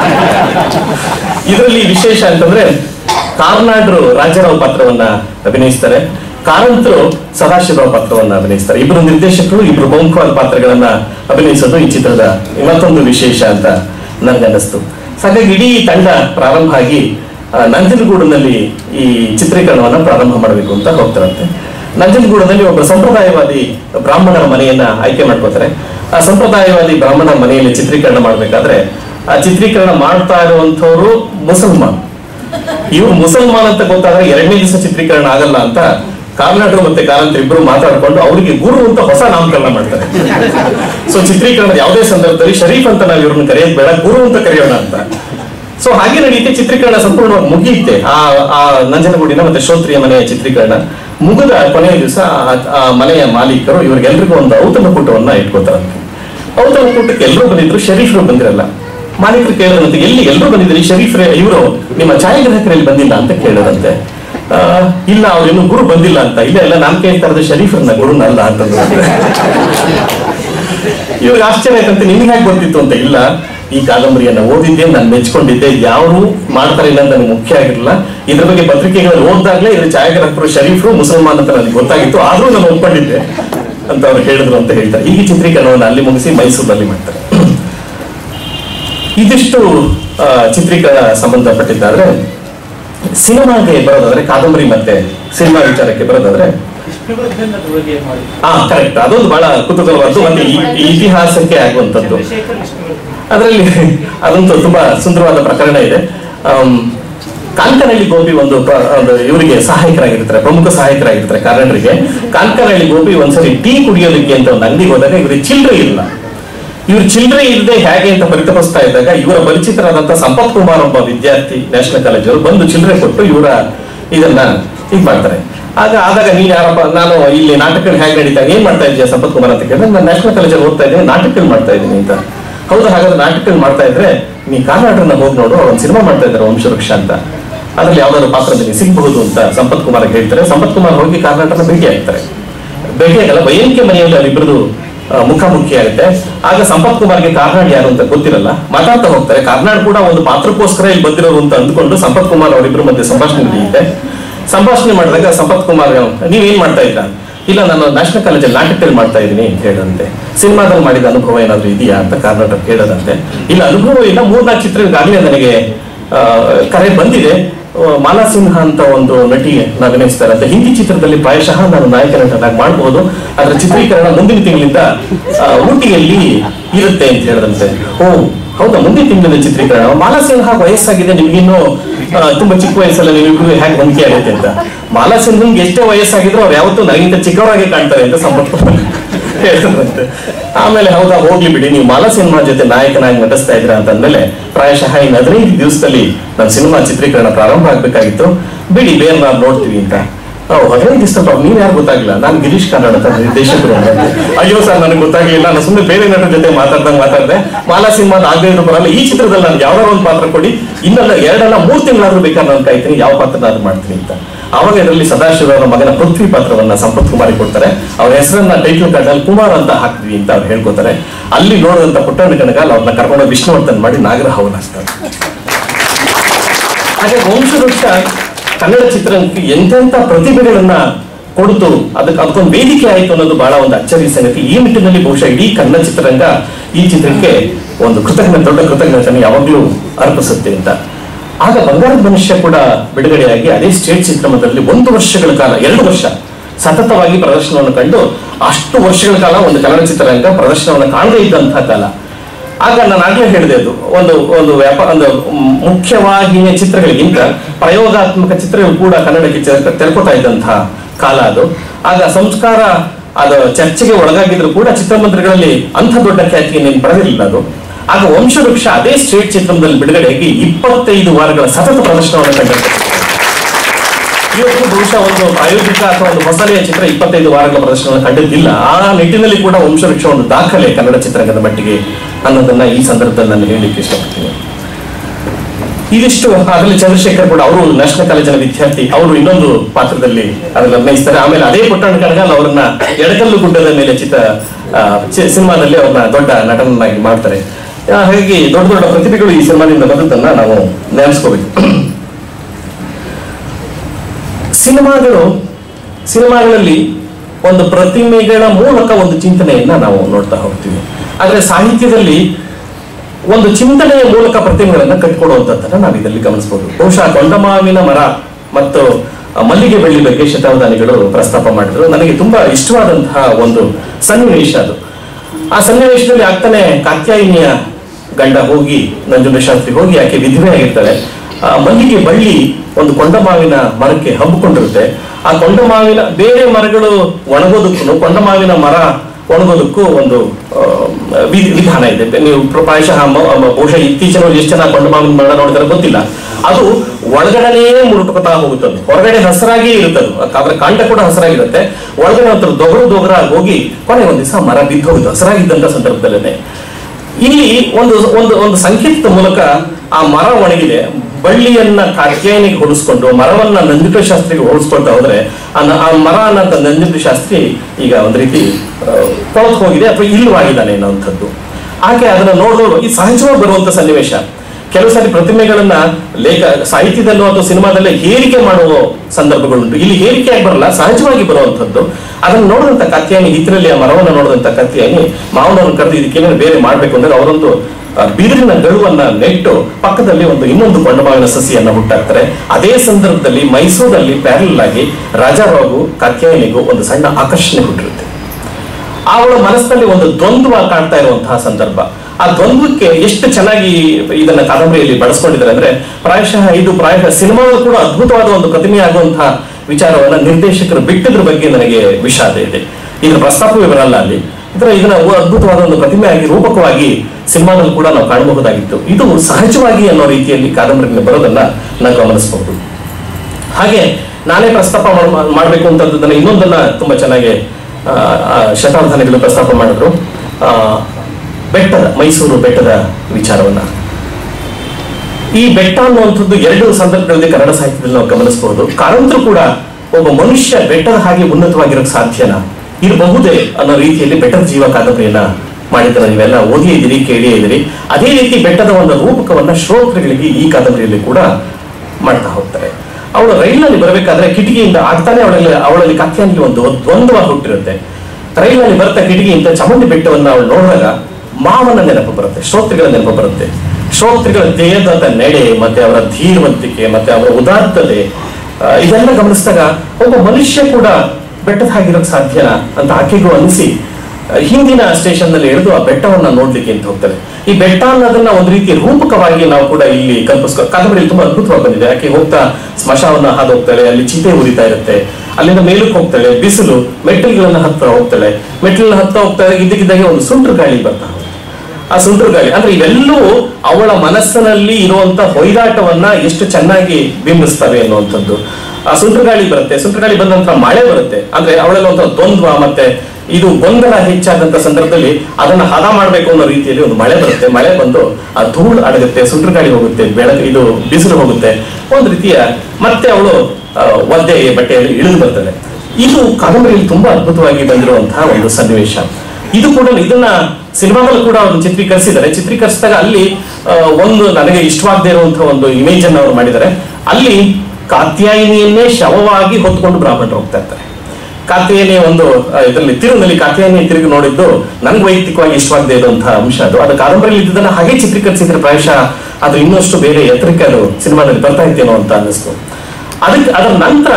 S1: ಇದರಲ್ಲಿ ವಿಶೇಷ ಅಂತಂದ್ರೆ ಕಾರ್ನಾಡ್ರು ರಾಜಾರಾವ್ ಪಾತ್ರವನ್ನ ಅಭಿನಯಿಸ್ತಾರೆ, ಕಾರಂತರು ಸದಾಶಿವರಾವ್ ಪಾತ್ರವನ್ನ ಅಭಿನಯಿಸ್ತಾರೆ. ಇಬ್ಬರು ನಿರ್ದೇಶಕರು ಇಬ್ಬರು ಪ್ರಮುಖವಾದ ಪಾತ್ರಗಳನ್ನ ಅಭಿನಯಿಸೋದು ಈ ಚಿತ್ರದ ಮತ್ತೊಂದು ವಿಶೇಷ ಅಂತ ನನ್ಗನ್ನಿಸ್ತು. ಹಾಗಾಗಿ ಇಡೀ ತಂಡ ಪ್ರಾರಂಭ ಆಗಿ ನಂಜನಗೂಡಿನಲ್ಲಿ ಈ ಚಿತ್ರೀಕರಣವನ್ನ ಪ್ರಾರಂಭ ಮಾಡಬೇಕು ಅಂತ ಹೋಗ್ತಾರಂತೆ. ನಂಜನಗೂಡಿನಲ್ಲಿ ಒಬ್ಬ ಸಂಪ್ರದಾಯವಾದಿ ಬ್ರಾಹ್ಮಣರ ಮನೆಯನ್ನ ಆಯ್ಕೆ ಮಾಡ್ಕೋತಾರೆ. ಆ ಸಂಪ್ರದಾಯವಾದಿ ಬ್ರಾಹ್ಮಣರ ಮನೆಯಲ್ಲಿ ಚಿತ್ರೀಕರಣ ಮಾಡ್ಬೇಕಾದ್ರೆ ಆ ಚಿತ್ರೀಕರಣ ಮಾಡ್ತಾ ಇರುವಂತವ್ರು ಮುಸಲ್ಮಾನ್. ಇವ್ರು ಮುಸಲ್ಮಾನ್ ಅಂತ ಗೊತ್ತಾದ್ರೆ 2ನೇ ದಿವಸ ಚಿತ್ರೀಕರಣ ಆಗಲ್ಲ ಅಂತ ಕಾರ್ನಾಟಕ ಮತ್ತೆ ಕಾರಂತ ಇಬ್ರು ಮಾತಾಡ್ಕೊಂಡು ಅವರಿಗೆ ಗುರು ಅಂತ ಹೊಸ ನಾಮಕರಣ ಮಾಡ್ತಾರೆ. ಸೊ ಚಿತ್ರೀಕರಣದ ಯಾವುದೇ ಸಂದರ್ಭದಲ್ಲಿ ಶರೀಫ್ ಅಂತ ನಾವು ಇವ್ರನ್ನ ಕರೆಯೋದು ಬೇಡ, ಗುರು ಅಂತ ಕರೆಯೋಣ ಅಂತ. ಸೊ ಹಾಗೆ ನಡೆಯುತ್ತೆ. ಚಿತ್ರೀಕರಣ ಸಂಪೂರ್ಣವಾಗಿ ಮುಗಿಯುತ್ತೆ. ಆ ನಂಜನಗೂಡಿನ ಮತ್ತೆ ಶ್ರೋತ್ರಿಯ ಮನೆಯ ಚಿತ್ರೀಕರಣ ಮುಗಿದ ಕೊನೆಯ ದಿವಸ ಆ ಮನೆಯ ಮಾಲೀಕರು ಇವ್ರಿಗೆಲ್ರಿಗೂ ಒಂದು ಔತಣಕೂಟವನ್ನ ಇಟ್ಕೋತಾರಂತೆ. ಔತಣಕೂಟಕ್ಕೆ ಎಲ್ಲರೂ ಬಂದಿದ್ರು, ಶರೀಫ್ರು ಬಂದಿರಲ್ಲ. ಮಾಲೀಕರು ಕೇಳಿದ್ರಂತೆ, ಎಲ್ಲಿ ಎಲ್ಲರೂ ಬಂದಿದ್ರಿ, ಶರೀಫ್ರೆ ಇವರು ನಿಮ್ಮ ಛಾಯಾಗ್ರಾಹಕರಲ್ಲಿ ಬಂದಿಲ್ಲ ಅಂತ ಕೇಳಿದಂತೆ. ಇಲ್ಲ, ಅವ್ರೇನು ಗುರು ಬಂದಿಲ್ಲ ಅಂತ. ಇಲ್ಲ ನಾನ್ ಕೇಳ್ತಾ ಇರೋದು ಶರೀಫ್ರನ್ನ, ಗುರುನಲ್ಲ ಅಂತಂದ್ರೆ. ಇವ್ರಿಗೆ ಆಶ್ಚರ್ಯ ಆಯ್ತಂತೆ, ನಿಮ್ಗೆ ಹೇಗೆ ಗೊತ್ತಿತ್ತು ಅಂತ. ಇಲ್ಲ, ಈ ಕಾದಂಬರಿಯನ್ನ ಓದಿದ್ದೆ, ನಾನು ಮೆಚ್ಕೊಂಡಿದ್ದೆ, ಯಾರು ಮಾಡ್ತಾರೆ ಇಲ್ಲ ಅಂತ ನನಗೆ ಮುಖ್ಯ ಆಗಿರಲಿಲ್ಲ. ಇದ್ರ ಬಗ್ಗೆ ಪತ್ರಿಕೆಗಳಲ್ಲಿ ಓದಿದಾಗ್ಲೇ ಇದ್ರ ಛಾಯಾಗ್ರಾಹಕರು ಶರೀಫ್ರು ಮುಸಲ್ಮಾನ್ ಅಂತ ನನಗೆ ಗೊತ್ತಾಗಿತ್ತು, ಆದ್ರೂ ನಾನು ಒಪ್ಕೊಂಡಿದ್ದೆ ಅಂತ ಅವ್ರು ಹೇಳಿದ್ರು ಅಂತ ಹೇಳ್ತಾರೆ. ಈಗ ಚಿತ್ರೀಕರಣವನ್ನು ಅಲ್ಲಿ ಮುಗಿಸಿ ಮೈಸೂರಲ್ಲಿ ಮಾಡ್ತಾರೆ. ಇದಿಷ್ಟು ಚಿತ್ರೀಕರಣ ಸಂಬಂಧಪಟ್ಟಿದ್ದಾದ್ರೆ, ಸಿನಿಮಾಗೆ ಬರೋದಾದ್ರೆ, ಕಾದಂಬರಿ ಮತ್ತೆ ಸಿನಿಮಾ ವಿಚಾರಕ್ಕೆ ಬರೋದಾದ್ರೆ ಕರೆಕ್ಟ್, ಅದೊಂದು ಬಹಳ ಕುತೂಹಲವಾದ್ದು ಮತ್ತೆ ಇತಿಹಾಸಕ್ಕೆ ಆಗುವಂತದ್ದು. ಅದರಲ್ಲಿ ಅದಂತೂ ತುಂಬಾ ಸುಂದರವಾದ ಪ್ರಕರಣ ಇದೆ. ಕಾಂಕನಹಳ್ಳಿ ಗೋಪಿ ಒಂದು ಇವರಿಗೆ ಸಹಾಯಕರಾಗಿರ್ತಾರೆ, ಪ್ರಮುಖ ಸಹಾಯಕರಾಗಿರ್ತಾರೆ ಕಾರ್ನಾಡ್ರಿಗೆ. ಕಾಂಕನಹಳ್ಳಿ ಗೋಪಿ ಒಂದ್ಸರಿ ಟೀ ಕುಡಿಯೋದಕ್ಕೆ ಅಂತ ಒಂದು ಅಂಗಡಿಗೆ ಹೋದಾಗ ಇವ್ರಿಗೆ ಚಿಲ್ಲರೆ ಇಲ್ಲ. ಇವ್ರು ಚಿಲ್ಲರೆ ಇಲ್ಲದೆ ಹೇಗೆ ಅಂತ ಪರಿತಪಿಸ್ತಾ ಇದ್ದಾಗ ಇವರ ಪರಿಚಿತರಾದಂತಹ ಸಂಪತ್ ಕುಮಾರ್ ಒಬ್ಬ ವಿದ್ಯಾರ್ಥಿ ನ್ಯಾಷನಲ್ ಕಾಲೇಜ್ ಅವರು ಬಂದು ಚಿಲ್ಲರೆ ಕೊಟ್ಟು ಇವರ ಇದನ್ನ ಇದು ಮಾಡ್ತಾರೆ. ಆದಾಗ ನೀನ್ ಯಾರಪ್ಪ, ನಾನು ಇಲ್ಲಿ ನಾಟಕಗಳು ಹೇಗೆ ನಡೀತಾ, ಏನ್ ಮಾಡ್ತಾ ಇದ್ದೀಯ ಸಂಪತ್ ಕುಮಾರ್ ಅಂತ ಕೇಳಿದ್ರೆ, ನಾನು ನ್ಯಾಷನಲ್ ಕಾಲೇಜಲ್ಲಿ ಓದ್ತಾ ಇದ್ದೀನಿ, ನಾಟಕಗಳು ಮಾಡ್ತಾ ಇದ್ದೀನಿ ಅಂತ. ಹೌದಾ, ಹಾಗಾದ್ರೆ ನಾಟಕಗಳು ಮಾಡ್ತಾ ಇದ್ರೆ ನೀ ಕಾರ್ನಾಟಕನ ಹೋಗಿ ನೋಡು, ಅವ್ರು ಸಿನಿಮಾ ಮಾಡ್ತಾ ಇದ್ದಾರೆ ವಂಶವೃಕ್ಷ ಅಂತ, ಅದ್ರಲ್ಲಿ ಯಾವ್ದಾದ್ರು ಪಾತ್ರ ನಿಮಗೆ ಸಿಗಬಹುದು ಅಂತ ಸಂಪತ್ ಕುಮಾರ್ ಹೇಳ್ತಾರೆ. ಸಂಪತ್ ಕುಮಾರ್ ಹೋಗಿ ಕಾರ್ನಾಟಕನ ಭೇಟಿ ಆಗ್ತಾರೆ. ಭೇಟಿ ಆಗಲ್ಲ, ಬಯಲಿಕೆ ಮನೆಯಲ್ಲಿ ಅವರಿಬ್ಬರದು ಮುಖಾಮುಖಿ ಆಗುತ್ತೆ. ಆಗ ಸಂಪತ್ ಕುಮಾರ್ಗೆ ಕಾರ್ನಾಡ್ ಯಾರು ಅಂತ ಗೊತ್ತಿರಲ್ಲ, ಮಾತಾಡ್ತಾ ಹೋಗ್ತಾರೆ. ಕಾರ್ನಾಡ್ ಕೂಡ ಒಂದು ಪಾತ್ರಕ್ಕೋಸ್ಕರ ಇಲ್ಲಿ ಬಂದಿರೋರು ಅಂತ ಅಂದ್ಕೊಂಡು ಸಂಪತ್ ಕುಮಾರ್ ಅವರಿಬ್ಬರು ಮಧ್ಯೆ ಸಂಭಾಷಣೆ ನಡೆಯುತ್ತೆ. ಸಂಭಾಷಣೆ ಮಾಡಿದಾಗ ಸಂಪತ್ ಕುಮಾರ್, ನೀವೇನ್ ಮಾಡ್ತಾ ಇದ್ರ? ಇಲ್ಲ, ನಾನು ನ್ಯಾಷನಲ್ ಕಾಲೇಜಲ್ಲಿ ನಾಟಕದಲ್ಲಿ ಮಾಡ್ತಾ ಇದ್ದೀನಿ ಅಂತ ಹೇಳದಂತೆ. ಸಿನಿಮಾದಲ್ಲಿ ಮಾಡಿದ ಅನುಭವ ಏನಾದ್ರು ಇದೆಯಾ ಅಂತ ಕಾರ್ನಾಟಕ ಕೇಳದಂತೆ. ಇಲ್ಲ, ಅನುಭವ ಇಲ್ಲ, 3-4 ಚಿತ್ರಗಳಿಗಾಗಲೇ ನನಗೆ ಕರೆ ಬಂದಿದೆ. ಮಾಲಾ ಸಿನ್ಹಾ ಅಂತ ಒಂದು ನಟಿ ಅಭಿನಯಿಸ್ತಾರೆ ಅಂತ, ಹಿಂದಿ ಚಿತ್ರದಲ್ಲಿ ಪ್ರಾಯಶಃ ನಾನು ನಾಯಕ ನಟನಾಗಿ ಮಾಡಬಹುದು, ಅದರ ಚಿತ್ರೀಕರಣ ಮುಂದಿನ ತಿಂಗಳಿಂದ ಊಟಿಯಲ್ಲಿ ಇರುತ್ತೆ ಅಂತ ಹೇಳದಂತೆ. ಓ ಹೌದಾ, ಮುಂದಿನ ತಿಂಗಳಿಂದ ಚಿತ್ರೀಕರಣ. ಮಾಲಾ ಸಿನ್ಹಾ ವಯಸ್ಸಾಗಿದೆ, ನಿಮ್ಗಿನ್ನೂ ತುಂಬಾ ಚಿಕ್ಕ ವಯಸ್ಸಲ್ಲ, ನಿಮ್ಮಿಬ್ರು ಹೇಗೆ ಹೊಂದಿಕೆ ಆಗುತ್ತೆ ಅಂತ. ಮಾಲಾ ಸಿನ್ಹನ್ಗೆ ಎಷ್ಟೇ ವಯಸ್ಸಾಗಿದ್ರು ಅವ್ರು ಯಾವತ್ತೂ ನನಗಿಂತ ಚಿಕ್ಕವರಾಗೆ ಕಾಣ್ತಾರೆ ಅಂತ ಸಂಪತ್ ಹೇಳಿದ್ರಂತೆ. ಆಮೇಲೆ ಹೌದಾ ಹೋಗ್ಲಿ ಬಿಡಿ, ನೀವು ಮಾಲಾ ಸಿನಿಮಾ ಜೊತೆ ನಾಯಕನಾಗಿ ನಟಿಸ್ತಾ ಇದ್ರ ಅಂತಂದ್ಮೇಲೆ ಪ್ರಾಯಶಃ ಇನ್ನು 15 ದಿವಸದಲ್ಲಿ ನನ್ನ ಸಿನಿಮಾ ಚಿತ್ರೀಕರಣ ಪ್ರಾರಂಭ ಆಗ್ಬೇಕಾಗಿತ್ತು, ಬಿಡಿ ಬೇರೆ ನಾವು ನೋಡ್ತೀವಿ ಅಂತ. 15 ದಿವಸ ನೀವ್ ಯಾರು ಗೊತ್ತಾಗಿಲ್ಲ, ನಾನು ಗಿರೀಶ್ ಕಾರ್ನಾಡ್ ಅಂತ ನಿರ್ದೇಶಕರು. ಅಯ್ಯೋ ಸರ್ ನನಗೆ ಗೊತ್ತಾಗ್ಲಿಲ್ಲ, ನಾನು ಸುಮ್ಮನೆ ಬೇರೆ ನಟರ ಜೊತೆ ಮಾತಾಡ್ದೆ. ಮಾಲಾ ಸಿನಿಮಾದ ಆಗದೆ ಇರೋ ಬರಲ್ಲ, ಈ ಚಿತ್ರದಲ್ಲಿ ನಾನು ಯಾವ್ದಾರು ಒಂದು ಪಾತ್ರ ಕೊಡಿ, ಇನ್ನಲ್ಲ 2-3 ತಿಂಗಳಾದ್ರೂ ಬೇಕಾದ್ರೆ ನಾನು ಕಾಯ್ತೀನಿ, ಯಾವ ಪಾತ್ರನಾದ್ರೂ ಮಾಡ್ತೀನಿ ಅಂತ. ಆವಾಗ ಇದರಲ್ಲಿ ಸದಾಶಿವ ಅವರ ಮಗನ ಪೃಥ್ವಿ ಪಾತ್ರವನ್ನ ಸಂಪತ್ ಕುಮಾರಿ ಕೊಡ್ತಾರೆ. ಅವ್ರ ಹೆಸರನ್ನ ಟೈಟಲ್ ಕಾರ್ಡ್ ಕುಮಾರ್ ಅಂತ ಹಾಕ್ತೀವಿ ಅಂತ ಅವ್ರು ಹೇಳ್ಕೊತಾರೆ. ಅಲ್ಲಿ ನೋಡಿದಂತ ಪುಟ್ಟಣ್ಣ ಕಣಗಾಲ್ ಅವ್ರನ್ನ ಕರ್ಕೊಂಡು ವಿಷ್ಣುವರ್ಧನ್ ಮಾಡಿ ನಾಗರಹಾವನ ಹಾಕ್ತಾರೆ. ಹಾಗೆ ವಂಶವೃಕ್ಷ ಕನ್ನಡ ಚಿತ್ರರಂಗಕ್ಕೆ ಎಂತೆಂಥ ಪ್ರತಿಭೆಗಳನ್ನ ಕೊಡ್ತು, ಅದಕ್ಕೊಂದು ವೇದಿಕೆ ಆಯಿತು ಅನ್ನೋದು ಬಹಳ ಒಂದು ಅಚ್ಚರಿ ಸಂಗತಿ. ಈ ನಿಟ್ಟಿನಲ್ಲಿ ಬಹುಶಃ ಇಡೀ ಕನ್ನಡ ಚಿತ್ರರಂಗ ಈ ಚಿತ್ರಕ್ಕೆ ಒಂದು ದೊಡ್ಡ ಕೃತಜ್ಞತೆಯನ್ನು ಯಾವಾಗ್ಲೂ ಅರ್ಪಿಸುತ್ತೆ ಅಂತ. ಆಗ ಬಂಗಾರದ ಮನುಷ್ಯ ಕೂಡ ಬಿಡುಗಡೆಯಾಗಿ ಅದೇ ಸ್ಟೇಟ್ ಚಿತ್ರಮಂದಿರದಲ್ಲಿ 1 ವರ್ಷಗಳ ಕಾಲ 2 ವರ್ಷ ಸತತವಾಗಿ ಪ್ರದರ್ಶನವನ್ನು ಕಂಡು, ಅಷ್ಟು ವರ್ಷಗಳ ಕಾಲ ಒಂದು ಕನ್ನಡ ಚಿತ್ರರಂಗ ಪ್ರದರ್ಶನವನ್ನು ಕಾಣದೇ ಇದ್ದಂತಹ ಕಾಲ. ಆಗ ನಾನು ಆಗ್ಲೇ ಹೇಳಿದೆ, ಅದು ಒಂದು ಮುಖ್ಯವಾಗಿನ ಚಿತ್ರಗಳಿಗಿಂತ ಪ್ರಯೋಗಾತ್ಮಕ ಚಿತ್ರಗಳು ಕೂಡ ಕನ್ನಡಕ್ಕೆ ತೆರಕೋತಾ ಇದ್ದಂತಹ ಕಾಲ ಅದು. ಆಗ ಸಂಸ್ಕಾರ ಅದು ಚರ್ಚೆಗೆ ಒಳಗಾಗಿದ್ರು ಕೂಡ ಚಿತ್ರಮಂದಿರಗಳಲ್ಲಿ ಅಂಥ ದೊಡ್ಡ ಖ್ಯಾತಿಯನ್ನು ಪಡೆದಿರಲಿಲ್ಲ ಅದು. ಆಗ ವಂಶವೃಕ್ಷ ಅದೇ ಸ್ಟೇಟ್ ಚಿತ್ರದಲ್ಲಿ ಬಿಡುಗಡೆಯಾಗಿ 25 ವಾರಗಳ ಸತತ ಪ್ರದರ್ಶನವನ್ನು ಕಂಡಿದೆ. ಇವತ್ತು ಬಹುಶಃ ಒಂದು ಪ್ರಾಯೋಗಿಕ ಅಥವಾ ಒಂದು ಹೊಸಲೆಯ ಚಿತ್ರ 25 ವಾರಗಳ ಪ್ರದರ್ಶನವನ್ನು ಕಂಡಿದ್ದಿಲ್ಲ. ಆ ನಿಟ್ಟಿನಲ್ಲಿ ಕೂಡ ವಂಶವೃಕ್ಷ ಒಂದು ದಾಖಲೆ ಕನ್ನಡ ಚಿತ್ರರಂಗದ ಮಟ್ಟಿಗೆ ಅನ್ನೋದನ್ನ ಈ ಸಂದರ್ಭದಲ್ಲಿ ನಾನು ಹೇಳಲಿಕ್ಕೆ ಇಷ್ಟಪಡ್ತೀನಿ. ಇದಿಷ್ಟು. ಅದರಲ್ಲಿ ಚಂದ್ರಶೇಖರ್ ಕೂಡ ಅವರು ನ್ಯಾಷನಲ್ ಕಾಲೇಜಿನ ವಿದ್ಯಾರ್ಥಿ, ಅವರು ಇನ್ನೊಂದು ಪಾತ್ರದಲ್ಲಿ ಅದರಲ್ಲಿ ಅಭಿನಯಿಸ್ತಾರೆ. ಆಮೇಲೆ ಅದೇ ಪುಟ್ಟಣ್ಣ ಕಣಗಾಲ್ ಅವರನ್ನ ಎಡಕಲ್ಲು ಗುಡ್ಡದ ಮೇಲೆ ಸಿನಿಮಾದಲ್ಲಿ ಅವ್ರನ್ನ ದೊಡ್ಡ ನಟನನ್ನಾಗಿ ಮಾಡ್ತಾರೆ. ಹಾಗಾಗಿ ದೊಡ್ಡ ಪ್ರತಿಭೆಗಳು ಈ ಸಿನಿಮಾದಿಂದ ಬಂದದ್ದನ್ನ ನಾವು ನೆನೆಸ್ಕೋಬೇಕು. ಸಿನಿಮಾಗಳಲ್ಲಿ ಒಂದು ಪ್ರತಿಮೆಗಳ ಮೂಲಕ ಒಂದು ಚಿಂತನೆಯನ್ನ ನಾವು ನೋಡ್ತಾ ಹೋಗ್ತೀವಿ. ಆದ್ರೆ ಸಾಹಿತ್ಯದಲ್ಲಿ ಒಂದು ಚಿಂತನೆಯ ಮೂಲಕ ಪ್ರತಿಮೆಗಳನ್ನ ಕಟ್ಟಿಕೊಡುವಂತದ್ದನ್ನ ನಾವು ಇದರಲ್ಲಿ ಗಮನಿಸಬಹುದು. ಬಹುಶಃ ಕೊಂಡಮಾವಿನ ಮರ ಮತ್ತು ಮಲ್ಲಿಗೆ ಬಳ್ಳಿ ಬಗ್ಗೆ ಶತಾವಧಾನಿಗಳು ಪ್ರಸ್ತಾಪ ಮಾಡಿದ್ರು. ನನಗೆ ತುಂಬಾ ಇಷ್ಟವಾದಂತಹ ಒಂದು ಸನ್ನಿವೇಶ ಅದು. ಆ ಸನ್ನಿವೇಶದಲ್ಲಿ ಆಗ್ತಾನೆ ಕಾತ್ಯಾಯಿನಿಯ ಗಂಡ ಹೋಗಿ ನಂಜುಂಡಶಾಸ್ತ್ರಿ ಹೋಗಿ ಆಕೆ ವಿಧವೆ ಆಗಿರ್ತಾಳೆ. ಮಲ್ಲಿಗೆ ಬಳ್ಳಿ ಒಂದು ಕೊಂಡಮಾವಿನ ಮರಕ್ಕೆ ಹಬ್ಬಿಕೊಂಡಿರುತ್ತೆ. ಆ ಕೊಂಡಮಾವಿನ ಬೇರೆ ಮರಗಳು ಒಣಗೋದಕ್ಕೂ ಕೊಂಡಮಾವಿನ ಮರ ಒಣಗೋದಕ್ಕೂ ಒಂದು ವಿಧಾನ ಇದೆ. ನೀವು ಪ್ರಾಯಶಃ ಬಹುಶಃ ಇತ್ತೀಚಿನ ಎಷ್ಟು ಜನ ಕೊಂಡಮಾವಿನ ಮರ ನೋಡಿದ್ರೆ ಗೊತ್ತಿಲ್ಲ. ಅದು ಒಳಗಡೆನೇ ಮುರುಟುಕೊತಾ ಹೋಗುತ್ತದೆ, ಹೊರಗಡೆ ಹಸರಾಗಿ ಇರುತ್ತದೆ, ಅದರ ಕಾಂಡ ಕೂಡ ಹಸರಾಗಿರುತ್ತೆ, ಒಳಗಡೆ ಒಂಥರ ದೊಗರಾಗಿ ಹೋಗಿ ಕೊನೆ ಒಂದ್ ದಿವಸ ಮರ ಬಿದ್ದು ಹೋಗಿದ್ದು ಹಸರಾಗಿದ್ದಂತ ಸಂದರ್ಭದಲ್ಲೇ. ಇಲ್ಲಿ ಒಂದು ಸಂಕೇತದ ಮೂಲಕ ಆ ಮರ ಒಣಗಿದೆ, ಬಳ್ಳಿಯನ್ನ ಕಾತ್ಯಾಯನಿಗೆ ಹೋಲಿಸ್ಕೊಂಡು ಮರವನ್ನ ನಂಜುಂಡಶಾಸ್ತ್ರಿಗೆ ಹೋಲಿಸ್ಕೊಳ್ತಾ ಹೋದ್ರೆ ಆ ಮರ ಅನ್ನಂತ ನಂಜುಂಡಶಾಸ್ತ್ರಿ ಈಗ ಒಂದ್ ರೀತಿ ಕೊಳತು ಹೋಗಿದೆ ಅಥವಾ ಇಲ್ಲವಾಗಿದ್ದಾನೆ ಅನ್ನೋಂಥದ್ದು. ಆಕೆ ಅದನ್ನ ನೋಡೋದು ಈ ಸಹಜವಾಗಿ ಬರುವಂತ ಸನ್ನಿವೇಶ. ಕೆಲವು ಸಾರಿ ಪ್ರತಿಮೆಗಳನ್ನ ಸಾಹಿತ್ಯದಲ್ಲೋ ಅಥವಾ ಸಿನಿಮಾದಲ್ಲೇ ಹೇರಿಕೆ ಮಾಡುವ ಸಂದರ್ಭಗಳುಂಟು. ಇಲ್ಲಿ ಹೇರಿಕೆಯಾಗಿ ಬರಲ್ಲ, ಸಹಜವಾಗಿ ಬರುವಂತದ್ದು. ಅದನ್ನು ನೋಡಿದಂತ ಕಾತ್ಯಾಯನಿ ಹಿತ್ತಿನಲ್ಲಿ ಆ ಮರವನ್ನು ನೋಡಿದಂತ ಕಾತ್ಯಾಯನಿ ಮಾವನವ್ರನ್ನ ಕರೆದು ಇದಕ್ಕೇನಾದ್ರು ಬೇರೆ ಮಾಡ್ಬೇಕು ಅಂದ್ರೆ ಅವರೊಂದು ಬಿದಿರಿನ ಗಳುವನ್ನ ನೆಟ್ಟು ಪಕ್ಕದಲ್ಲಿ ಇನ್ನೊಂದು ಕೊಂಡಮಾವಿನ ಸಸಿಯನ್ನ ಹುಟ್ಟಾಕ್ತಾರೆ. ಅದೇ ಸಂದರ್ಭದಲ್ಲಿ ಮೈಸೂರಲ್ಲಿ ಪ್ಯಾರಲ್ ಆಗಿ ರಾಜಾರಾವು ಕಾತ್ಯಾಯನಿಗೂ ಒಂದು ಸಣ್ಣ ಆಕರ್ಷಣೆ ಹುಟ್ಟಿರುತ್ತೆ. ಅವಳ ಮನಸ್ಸಿನಲ್ಲಿ ಒಂದು ದ್ವಂದ್ವ ಕಾಣ್ತಾ ಇರುವಂತಹ ಸಂದರ್ಭ. ಆ ದ್ವಂದ್ವಕ್ಕೆ ಎಷ್ಟು ಚೆನ್ನಾಗಿ ಇದನ್ನ ಕಾದಂಬರಿಯಲ್ಲಿ ಬಳಸ್ಕೊಂಡಿದ್ದಾರೆ ಅಂದ್ರೆ ಪ್ರಾಯಶಃ ಸಿನಿಮಾಗಳು ಕೂಡ ಅದ್ಭುತವಾದ ಒಂದು ಪ್ರತಿಮೆ ಆಗುವಂತಹ ವಿಚಾರವನ್ನ ನಿರ್ದೇಶಕರು ಬಿಟ್ಟಿದ್ರ ಬಗ್ಗೆ ನನಗೆ ವಿಷಾದ ಇದೆ. ಇದರ ಪ್ರಸ್ತಾಪವೇ ಬರಲ್ಲ ಅಲ್ಲಿ. ಇದನ್ನ ಅದ್ಭುತವಾದ ಒಂದು ಪ್ರತಿಮೆ ಆಗಿ ರೂಪಕವಾಗಿ ಸಿನಿಮಾದಲ್ಲಿ ಕೂಡ ನಾವು ಕಾಣಬಹುದಾಗಿತ್ತು. ಇದು ಸಹಜವಾಗಿ ಅನ್ನೋ ರೀತಿಯಲ್ಲಿ ಕಾದಂಬರಿಯಲ್ಲಿ ಬರೋದನ್ನ ನಾವು ಗಮನಿಸಬಹುದು. ಹಾಗೆ ನಾನೇ ಪ್ರಸ್ತಾಪ ಮಾಡ್ಬೇಕು ಅಂತಂದ್ರೆ ಇನ್ನೊಂದನ್ನ ತುಂಬಾ ಚೆನ್ನಾಗಿ ಶತಾವಧಾನಿಗಳು ಪ್ರಸ್ತಾಪ ಮಾಡಿದ್ರು. ಮೈಸೂರು ಬೆಟ್ಟದ ವಿಚಾರವನ್ನ. ಈ ಬೆಟ್ಟ ಅನ್ನುವಂಥದ್ದು 2 ಸಂದರ್ಭಗಳಲ್ಲಿ ಕನ್ನಡ ಸಾಹಿತ್ಯದಲ್ಲಿ ನಾವು ಗಮನಿಸಬಹುದು. ಕಾರಂತರು ಕೂಡ ಒಬ್ಬ ಮನುಷ್ಯ ಬೆಟ್ಟದ ಹಾಗೆ ಉನ್ನತವಾಗಿರೋಕ್ ಸಾಧ್ಯನಾ, ಇರಬಹುದೇ ಅನ್ನೋ ರೀತಿಯಲ್ಲಿ ಬೆಟ್ಟದ ಜೀವ ಕಾದಂಬರಿಯನ್ನ ಮಾಡಿದ್ದಾರೆ. ನೀವೆಲ್ಲ ಓದಿ ಇದ್ದೀರಿ, ಕೇಳಿ ಇದ್ದೀರಿ. ಅದೇ ರೀತಿ ಬೆಟ್ಟದ ಒಂದು ರೂಪಕವನ್ನ ಶ್ರೋತೃಗಳಿಗೆ ಈ ಕಾದಂಬರಿಯಲ್ಲಿ ಕೂಡ ಮಾಡ್ತಾ ಹೋಗ್ತಾರೆ. ಅವಳು ರೈಲಿನಲ್ಲಿ ಬರಬೇಕಾದ್ರೆ ಕಿಟಕಿಯಿಂದ ಆಗ್ತಾನೆ ಅವಳಲ್ಲಿ ಕಾತ್ಯಾಯನಿಗೆ ಒಂದು ದ್ವಂದ್ವ ಹುಟ್ಟಿರುತ್ತೆ. ರೈಲಿನಲ್ಲಿ ಬರ್ತಾ ಕಿಟಕಿಯಿಂದ ಚಾಮುಂಡಿ ಬೆಟ್ಟವನ್ನ ಅವಳು ನೋಡಿದಾಗ ಮಾವನ ನೆನಪು ಬರುತ್ತೆ, ಶ್ರೋತೃಗಳ ನೆನಪು ಬರುತ್ತೆ. ಶ್ರೋತೃಗಳ ದೇಹದ ನಡೆ ಮತ್ತೆ ಅವರ ಧೀರ್ವಂತಿಕೆ ಮತ್ತೆ ಅವರ ಉದಾತ್ತತೆ ಇದೆಲ್ಲ ಗಮನಿಸಿದಾಗ ಒಬ್ಬ ಮನುಷ್ಯ ಕೂಡ ಬೆಟ್ಟದ ಹಾಗಿರೋಕ್ ಸಾಧ್ಯನಾ ಅಂತ ಆಕೆಗೂ ಅನಿಸಿ ಹಿಂದಿನ ಸ್ಟೇಷನ್ ನಲ್ಲಿ ಇಳಿದು ಆ ಬೆಟ್ಟವನ್ನ ನೋಡ್ಲಿಕ್ಕೆ ಅಂತ ಹೋಗ್ತಾರೆ. ಈ ಬೆಟ್ಟ ಅನ್ನೋದನ್ನ ಒಂದು ರೀತಿ ರೂಪಕವಾಗಿ ನಾವು ಕೂಡ ಇಲ್ಲಿ ಕಾದಂಬರಿಯಲ್ಲಿ ತುಂಬಾ ಅದ್ಭುತವಾಗಿ ಬಂದಿದೆ. ಆಕೆ ಹೋಗ್ತಾ ಸ್ಮಶಾವನ್ನ ಹಾದು ಹೋಗ್ತಾಳೆ, ಅಲ್ಲಿ ಚಿತೆ ಉರಿತಾ ಇರುತ್ತೆ. ಅಲ್ಲಿಂದ ಮೇಲಕ್ಕೆ ಹೋಗ್ತಾಳೆ, ಬಿಸಿಲು, ಮೆಟ್ಟಿಲುಗಳನ್ನ ಹತ್ತ ಹೋಗ್ತಾಳೆ, ಮೆಟ್ಟಿಲನ್ನ ಹತ್ತ ಹೋಗ್ತಾ ಇದ್ದಕ್ಕಿದ್ದಾಗೆ ಒಂದು ಸುಂಟರ್ ಗಾಳಿ ಬರ್ತಾಳೆ. ಆ ಸುಂಟರ್ ಗಾಳಿ ಅಂದ್ರೆ ಇವೆಲ್ಲವೂ ಅವಳ ಮನಸ್ಸಿನಲ್ಲಿ ಇರುವಂತ ಹೊಯ್ದಾಟವನ್ನ ಎಷ್ಟು ಚೆನ್ನಾಗಿ ಬಿಂಬಿಸ್ತವೆ ಅನ್ನುವಂಥದ್ದು. ಆ ಸುಂಟರ್ ಗಾಳಿ ಬರುತ್ತೆ, ಸುಂಟರ್ ಗಾಳಿ ಬಂದ ನಂತರ ಮಳೆ ಬರುತ್ತೆ. ಅಂದ್ರೆ ಅವಳೆಲ್ಲ ಒಂಥರ ದ್ವಂದ್ವ ಮತ್ತೆ ಇದು ಗೊಂದಲ ಹೆಚ್ಚಾದಂತ ಸಂದರ್ಭದಲ್ಲಿ ಅದನ್ನ ಹದ ಮಾಡ್ಬೇಕು ಅನ್ನೋ ರೀತಿಯಲ್ಲಿ ಒಂದು ಮಳೆ ಬರುತ್ತೆ. ಮಳೆ ಬಂದು ಆ ಧೂಳು ಅಡಗುತ್ತೆ, ಸುಂಟರ್ ಗಾಳಿ ಹೋಗುತ್ತೆ, ಇದು ಬಿಸಿಲು ಹೋಗುತ್ತೆ. ಒಂದು ರೀತಿಯ ಮತ್ತೆ ಅವಳು ಒದ್ದೆ ಬಟ್ಟೆಯಲ್ಲಿ ಇಳಿದು ಬರ್ತಾಳೆ. ಇದು ಕಾದಂಬರಿಯಲ್ಲಿ ತುಂಬಾ ಅದ್ಭುತವಾಗಿ ಬಂದಿರುವಂತಹ ಒಂದು ಸನ್ನಿವೇಶ. ಇದು ಕೂಡ ಇದನ್ನ ಸಿನಿಮಾದಲ್ಲಿ ಕೂಡ ಅವರು ಚಿತ್ರೀಕರಿಸಿದ್ದಾರೆ. ಚಿತ್ರೀಕರಿಸಿದಾಗ ಅಲ್ಲಿ ಒಂದು ನನಗೆ ಇಷ್ಟವಾಗದೇ ಇರುವಂತಹ ಒಂದು ಇಮೇಜ್ ಅನ್ನು ಅವರು ಮಾಡಿದ್ದಾರೆ. ಅಲ್ಲಿ ಕಾತ್ಯಾಯಿನಿಯನ್ನೇ ಶವವಾಗಿ ಹೊತ್ಕೊಂಡು ಬ್ರಾಹ್ಮಣರು ಹೋಗ್ತಾ ಇರ್ತಾರೆ. ಕಾತ್ಯಾಯಿನಿ ಒಂದು ಇದರಲ್ಲಿ ತಿರುನಲ್ಲಿ ಕಾತ್ಯಾಯಿನಿ ತಿರುಗಿ ನೋಡಿದ್ದು ನನ್ಗೆ ವೈಯಕ್ತಿಕವಾಗಿ ಇಷ್ಟವಾಗದೇ ಇರುವಂತಹ ಅಂಶ ಅದು. ಅದು ಕಾದಂಬರಿಯಲ್ಲಿ ಇದ್ದದನ್ನ ಹಾಗೆ ಚಿತ್ರೀಕರಿಸಿದ್ರೆ ಪ್ರಾಯಶಃ ಅದು ಇನ್ನಷ್ಟು ಬೇರೆ ಎತ್ತರಕ್ಕೆ ಅದು ಸಿನಿಮಾದಲ್ಲಿ ಬರ್ತಾ ಇತ್ತೇನೋ ಅಂತ ಅನ್ನಿಸ್ತು. ಅದರ ನಂತರ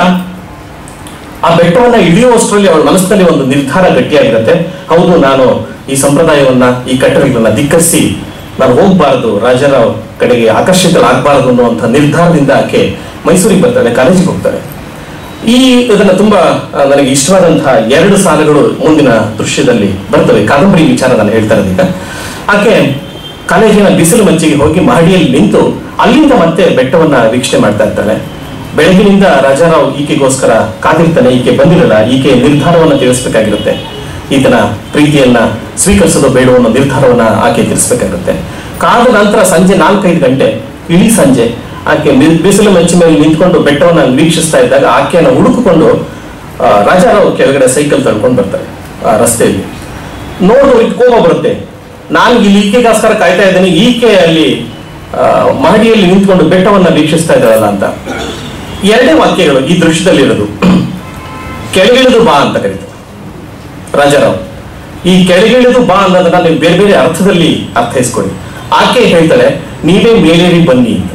S1: ಆ ಬೆಟ್ಟವನ್ನ ಇಳಿಯುವಷ್ಟರಲ್ಲಿ ಅವಳ ಮನಸ್ಸಿನಲ್ಲಿ ಒಂದು ನಿರ್ಧಾರ ಗಟ್ಟಿಯಾಗಿರುತ್ತೆ. ಹೌದು, ನಾನು ಈ ಸಂಪ್ರದಾಯವನ್ನ, ಈ ಕಟ್ಟಡಗಳನ್ನ ಧಿಕ್ಕರಿಸಿ ನಾನು ಹೋಗ್ಬಾರ್ದು, ರಾಜಾರಾವ್ ಕಡೆಗೆ ಆಕರ್ಷಿತರಾಗಬಾರದು ಅನ್ನುವಂಥ ನಿರ್ಧಾರದಿಂದ ಆಕೆ ಮೈಸೂರಿಗೆ ಬರ್ತಾಳೆ, ಕಾಲೇಜಿಗೆ ಹೋಗ್ತಾಳೆ. ಇದನ್ನ ತುಂಬಾ ನನಗೆ ಇಷ್ಟವಾದಂತಹ 2 ಸಾಲುಗಳು ಮುಂದಿನ ದೃಶ್ಯದಲ್ಲಿ ಬರ್ತವೆ. ಕಾದಂಬರಿ ವಿಚಾರ ನಾನು ಹೇಳ್ತಾ ಇರೋದೀಗ. ಆಕೆ ಕಾಲೇಜಿನ ಬಿಸಿಲು ಮಂಚಿಗೆ ಹೋಗಿ ಮಹಡಿಯಲ್ಲಿ ನಿಂತು ಅಲ್ಲಿಂದ ಮತ್ತೆ ಬೆಟ್ಟವನ್ನ ವೀಕ್ಷಣೆ ಮಾಡ್ತಾ ಇರ್ತಾಳೆ. ಬೆಳಗಿನಿಂದ ರಾಜಾರಾವ್ ಈಕೆಗೋಸ್ಕರ ಕಾದಿರ್ತಾನೆ. ಈಕೆ ಬಂದಿರಲ್ಲ. ಈಕೆ ನಿರ್ಧಾರವನ್ನ ತಿಳಿಸ್ಬೇಕಾಗಿರುತ್ತೆ. ಈತನ ಪ್ರೀತಿಯನ್ನ ಸ್ವೀಕರಿಸೋದು ಬೇಡ ಅನ್ನೋ ನಿರ್ಧಾರವನ್ನ ಆಕೆ ತಿಳಿಸ್ಬೇಕಾಗುತ್ತೆ. ಕಾದ ನಂತರ ಸಂಜೆ 4-5 ಗಂಟೆ, ಇಡೀ ಸಂಜೆ ಆಕೆ ಬಿಸಿಲು ಮಂಚಿ ಮೇಲೆ ನಿಂತ್ಕೊಂಡು ಬೆಟ್ಟವನ್ನ ವೀಕ್ಷಿಸ್ತಾ ಇದ್ದಾಗ ಆಕೆಯನ್ನು ಹುಡುಕಿಕೊಂಡು ರಾಜಾರಾವ್ ಕೆಳಗಡೆ ಸೈಕಲ್ ತಳ್ಕೊಂಡು ಬರ್ತಾರೆ ಆ ರಸ್ತೆಯಲ್ಲಿ. ನೋಡು ಕೋಪ ಬರುತ್ತೆ, ನಾನು ಇಲ್ಲಿ ಈಕೆಗೋಸ್ಕರ ಕಾಯ್ತಾ ಇದ್ದೇನೆ, ಈಕೆ ಅಲ್ಲಿ ಮಹಡಿಯಲ್ಲಿ ನಿಂತ್ಕೊಂಡು ಬೆಟ್ಟವನ್ನ ವೀಕ್ಷಿಸ್ತಾ ಇದ್ದಾರಲ್ಲ ಅಂತ. 2 ವಾಕ್ಯಗಳು ಈ ದೃಶ್ಯದಲ್ಲಿ ಇರೋದು. ಕೆಳಗಿಳಿದು ಬಾ ಅಂತ ಕರೀತಾರೆ ರಾಜಾರಾವ್. ಈ ಕೆಳಗಿಳಿದು ಬಾ ಅನ್ನೋದನ್ನ ನೀವು ಬೇರೆ ಬೇರೆ ಅರ್ಥದಲ್ಲಿ ಅರ್ಥೈಸ್ಕೊಳ್ಳಿ. ಆಕೆ ಹೇಳ್ತಾಳೆ, ನೀವೇ ಮೇಲೇರಿ ಬನ್ನಿ ಅಂತ.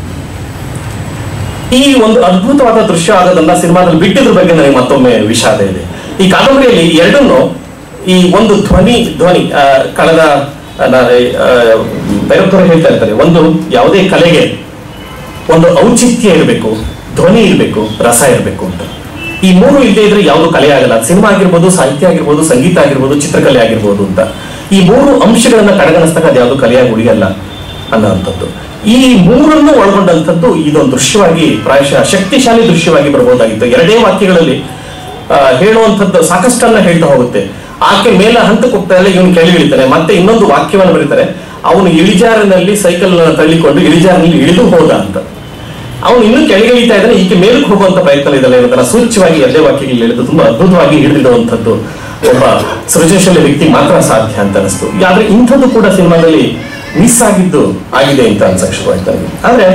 S1: ಈ ಒಂದು ಅದ್ಭುತವಾದ ದೃಶ್ಯ ಆಗೋದನ್ನ ಸಿನಿಮಾದಲ್ಲಿ ಬಿಟ್ಟಿದ್ರ ಬಗ್ಗೆ ನನಗೆ ಮತ್ತೊಮ್ಮೆ ವಿಷಾದ ಇದೆ. ಈ ಕಾದಂಬರಿಯಲ್ಲಿ ಎರಡನ್ನು, ಈ ಒಂದು ಧ್ವನಿ ಕಳೆದ ಬೇರೊಬ್ಬರು ಹೇಳ್ತಾ ಇರ್ತಾರೆ, ಒಂದು ಯಾವುದೇ ಕಲೆಗೆ ಒಂದು ಔಚಿತ್ಯ ಇರಬೇಕು, ಧ್ವನಿ ಇರಬೇಕು, ರಸ ಇರಬೇಕು ಅಂತ. ಈ 3 ಇಲ್ಲದೆ ಇದ್ರೆ ಯಾವುದು ಕಲೆ ಆಗಲ್ಲ. ಸಿನಿಮಾ ಆಗಿರ್ಬೋದು, ಸಾಹಿತ್ಯ ಆಗಿರ್ಬೋದು, ಸಂಗೀತ ಆಗಿರ್ಬೋದು, ಚಿತ್ರಕಲೆ ಆಗಿರ್ಬೋದು ಅಂತ. ಈ 3 ಅಂಶಗಳನ್ನ ಕಡೆಗಣಿಸಿದಾಗ ಅದು ಯಾವುದು ಕಲೆಯಾಗಿ ಉಳಿಯಲ್ಲ ಅನ್ನೋಂಥದ್ದು. ಈ 3 ಒಳಗೊಂಡಂಥದ್ದು ಇದೊಂದು ದೃಶ್ಯವಾಗಿ, ಪ್ರಾಯಶಃ ಶಕ್ತಿಶಾಲಿ ದೃಶ್ಯವಾಗಿ ಬರಬಹುದಾಗಿತ್ತು. 2 ವಾಕ್ಯಗಳಲ್ಲಿ ಹೇಳುವಂಥದ್ದು ಸಾಕಷ್ಟನ್ನ ಹೇಳ್ತಾ ಹೋಗುತ್ತೆ. ಆಕೆ ಮೇಲೆ ಹಂತಕ್ಕೆ ಹೋಗ್ತಾಳೆ, ಇವನು ಕೆಳಗಿಳಿತಾನೆ. ಮತ್ತೆ ಇನ್ನೊಂದು ವಾಕ್ಯವನ್ನು ಬರೀತಾರೆ, ಅವನು ಇಳಿಜಾರಿನಲ್ಲಿ ಸೈಕಲ್ ತಳ್ಳಿಕೊಂಡು ಇಳಿಜಾರಿನಲ್ಲಿ ಇಳಿದು ಹೋದ ಅಂತ. ಅವನು ಇನ್ನೂ ಕೆಳಗಿಳಿತಾ ಇದ್ದಾನೆ, ಈಕೆ ಮೇಲಕ್ಕೆ ಹೋಗುವಂತ ಪ್ರಯತ್ನ ಇದಲ್ಲ ಅನ್ನೋದನ್ನ ಸೂಚ್ಯವಾಗಿ 2 ವಾಕ್ಯಗಳಲ್ಲಿ ಹೇಳಿದ್ದು ತುಂಬಾ ಅದ್ಭುತವಾಗಿ ಹಿಡಿದಿಡುವಂಥದ್ದು ಒಬ್ಬ ಸೃಜನಶೀಲ ವ್ಯಕ್ತಿ ಮಾತ್ರ ಸಾಧ್ಯ ಅಂತ ಅನಿಸ್ತು. ಆದ್ರೆ ಇಂಥದ್ದು ಕೂಡ ಸಿನಿಮಾದಲ್ಲಿ ಮಿಸ್ ಆಗಿದೆ ಅಂತ ಅನ್ಸಕ್ ಶುರುವಾಯ್ತಾ ಇದೆ. ಆದ್ರೆ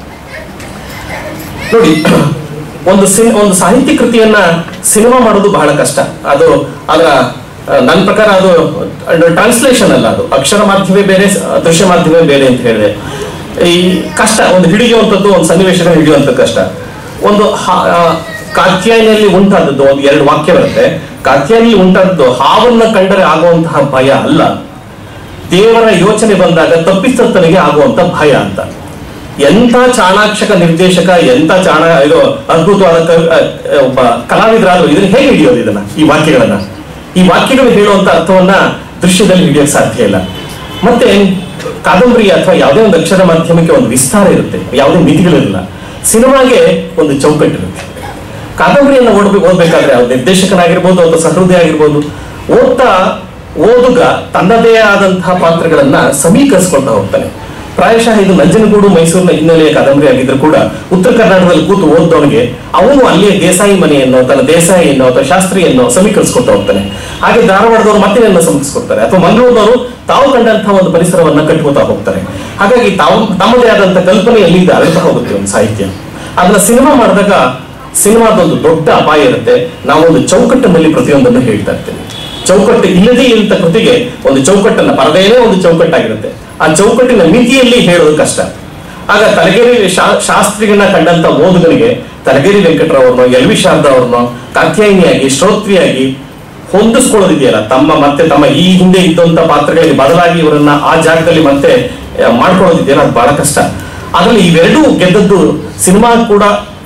S1: ನೋಡಿ, ಒಂದು ಸಾಹಿತ್ಯ ಕೃತಿಯನ್ನ ಸಿನಿಮಾ ಮಾಡೋದು ಬಹಳ ಕಷ್ಟ. ಅದು ಅದರ ನನ್ನ ಪ್ರಕಾರ ಅದು ಟ್ರಾನ್ಸ್ಲೇಷನ್ ಅಲ್ಲ, ಅದು ಅಕ್ಷರ ಮಾಧ್ಯಮವೇ ಬೇರೆ, ದೃಶ್ಯ ಮಾಧ್ಯಮವೇ ಬೇರೆ ಅಂತ ಹೇಳಿದೆ. ಈ ಕಷ್ಟ, ಒಂದು ಹಿಡಿಯುವಂಥದ್ದು, ಒಂದು ಸನ್ನಿವೇಶನ ಹಿಡಿಯುವಂಥದ್ದು ಕಷ್ಟ. ಒಂದು ಕಾತ್ಯಾಯಿನಿಯಲ್ಲಿ ಉಂಟಾದದ್ದು ಒಂದು 2 ವಾಕ್ಯ ಬರುತ್ತೆ. ಕಾತ್ಯಾಯಿನಿಯಲ್ಲಿ ಉಂಟಾದದ್ದು ಹಾವನ್ನ ಕಂಡರೆ ಆಗುವಂತಹ ಭಯ ಅಲ್ಲ, ದೇವರ ಯೋಚನೆ ಬಂದಾಗ ತಪ್ಪಿತಸ್ಥನಿಗೆ ಆಗುವಂತ ಭಯ ಅಂತ. ಎಂಥ ಚಾಣಾಕ್ಷಕ ನಿರ್ದೇಶಕ, ಎಂಥ ಇದು ಅದ್ಭುತವಾದ ಒಬ್ಬ ಕಲಾವಿದರಾದ್ರು ಇದನ್ನ ಹೇಗೆ ಹಿಡಿಯೋದು? ಇದನ್ನ ಈ ವಾಕ್ಯಗಳು ಹೇಳುವಂತ ಅರ್ಥವನ್ನ ದೃಶ್ಯದಲ್ಲಿ ಹಿಡಿಯೋಕೆ ಸಾಧ್ಯ ಇಲ್ಲ. ಮತ್ತೆ ಕಾದಂಬರಿ ಅಥವಾ ಯಾವುದೇ ಒಂದು ಅಕ್ಷರ ಮಾಧ್ಯಮಕ್ಕೆ ಒಂದು ವಿಸ್ತಾರ ಇರುತ್ತೆ, ಯಾವುದೇ ಮಿತಿಗಳಿರಲ್ಲ. ಸಿನಿಮಾಗೆ ಒಂದು ಚೌಕಟ್ಟಿರುತ್ತೆ. ಕಾದಂಬರಿಯನ್ನು ಓದ್ಬೇಕಾದ್ರೆ ಅವ್ರ ನಿರ್ದೇಶಕನಾಗಿರ್ಬೋದು ಅಥವಾ ಸಹೃದಯ ಆಗಿರ್ಬೋದು, ಓದುಗ ತನ್ನದೇ ಆದಂತಹ ಪಾತ್ರಗಳನ್ನ ಸಮೀಕರಿಸ್ಕೊಳ್ತಾ ಹೋಗ್ತಾನೆ. ಪ್ರಾಯಶಃ ಇದು ನಂಜನಗೂಡು ಮೈಸೂರಿನ ಹಿನ್ನೆಲೆಯ ಕಾದಂಬರಿ ಆಗಿದ್ರು ಕೂಡ ಉತ್ತರ ಕರ್ನಾಟಕದಲ್ಲಿ ಕೂತು ಓದ್ದವನಿಗೆ ಅವನು ಅಲ್ಲಿಯ ದೇಸಾಯಿ ಮನೆಯನ್ನು, ತನ್ನ ದೇಸಾಯಿಯನ್ನು ಅಥವಾ ಶಾಸ್ತ್ರಿಯನ್ನು ಸಮೀಕರಿಸ್ಕೊಳ್ತಾ ಹೋಗ್ತಾನೆ. ಹಾಗೆ ಧಾರವಾಡದವರು ಮತ್ತಿನೆಯನ್ನು ಸಮೀಕರಿಸ್ಕೊಡ್ತಾರೆ, ಅಥವಾ ಮಂಗಳೂರಿನವರು ತಾವು ಕಂಡಂತಹ ಒಂದು ಪರಿಸರವನ್ನ ಕಟ್ಕೋತಾ ಹೋಗ್ತಾರೆ. ಹಾಗಾಗಿ ತಮ್ಮದೇ ಆದಂತಹ ಕಲ್ಪನೆಯಲ್ಲಿ ಇದು ಅರಿತಾ ಹೋಗುತ್ತೆ ಒಂದು ಸಾಹಿತ್ಯ. ಅದನ್ನ ಸಿನಿಮಾ ಮಾಡಿದಾಗ ಸಿನಿಮಾದೊಂದು ದೊಡ್ಡ ಅಪಾಯ ಇರುತ್ತೆ. ನಾವೊಂದು ಚೌಕಟ್ಟಿನಲ್ಲಿ ಪ್ರತಿಯೊಂದನ್ನು ಹೇಳ್ತಾ ಇರ್ತೇವೆ. ಚೌಕಟ್ಟು ಇಲ್ಲದೇ ಇರುವಂತ ಕೃತಿಗೆ ಒಂದು ಚೌಕಟ್ಟನ್ನ, ಪರದೆಯೇ ಒಂದು ಚೌಕಟ್ಟಾಗಿರುತ್ತೆ. ಆ ಚೌಕಟ್ಟಿನ ಮಿತಿಯಲ್ಲಿ ಹೇಳೋದು ಕಷ್ಟ. ಆಗ ತಲಗೇರಿ ಶಾಸ್ತ್ರಿಗಳನ್ನ ಕಂಡಂತ ಓದುಗನಿಗೆ ತಲಗೇರಿ ವೆಂಕಟರಾವ್ರನ್ನೋ, ಎಲ್ ವಿ ಶಾರದಾ ಅವ್ರನ್ನೋ ಕಾತ್ಯಾಯಿನಿಯಾಗಿ, ಶ್ರೋತ್ರಿಯಾಗಿ ಹೊಂದಿಸ್ಕೊಳ್ಳೋದಿದೆಯಲ್ಲ, ತಮ್ಮ ಈ ಹಿಂದೆ ಇದ್ದಂತ ಪಾತ್ರಗಳಿಗೆ ಬದಲಾಗಿ ಇವರನ್ನ ಆ ಜಾಗದಲ್ಲಿ ಮತ್ತೆ ಮಾಡ್ಕೊಳ್ಳೋದಿದೆಯಲ್ಲ, ಅದು ಬಹಳ ಕಷ್ಟ. ಅದ್ರಲ್ಲಿ ಇವೆರಡೂ ಗೆದ್ದದ್ದು ಸಿನಿಮಾ ಕೂಡ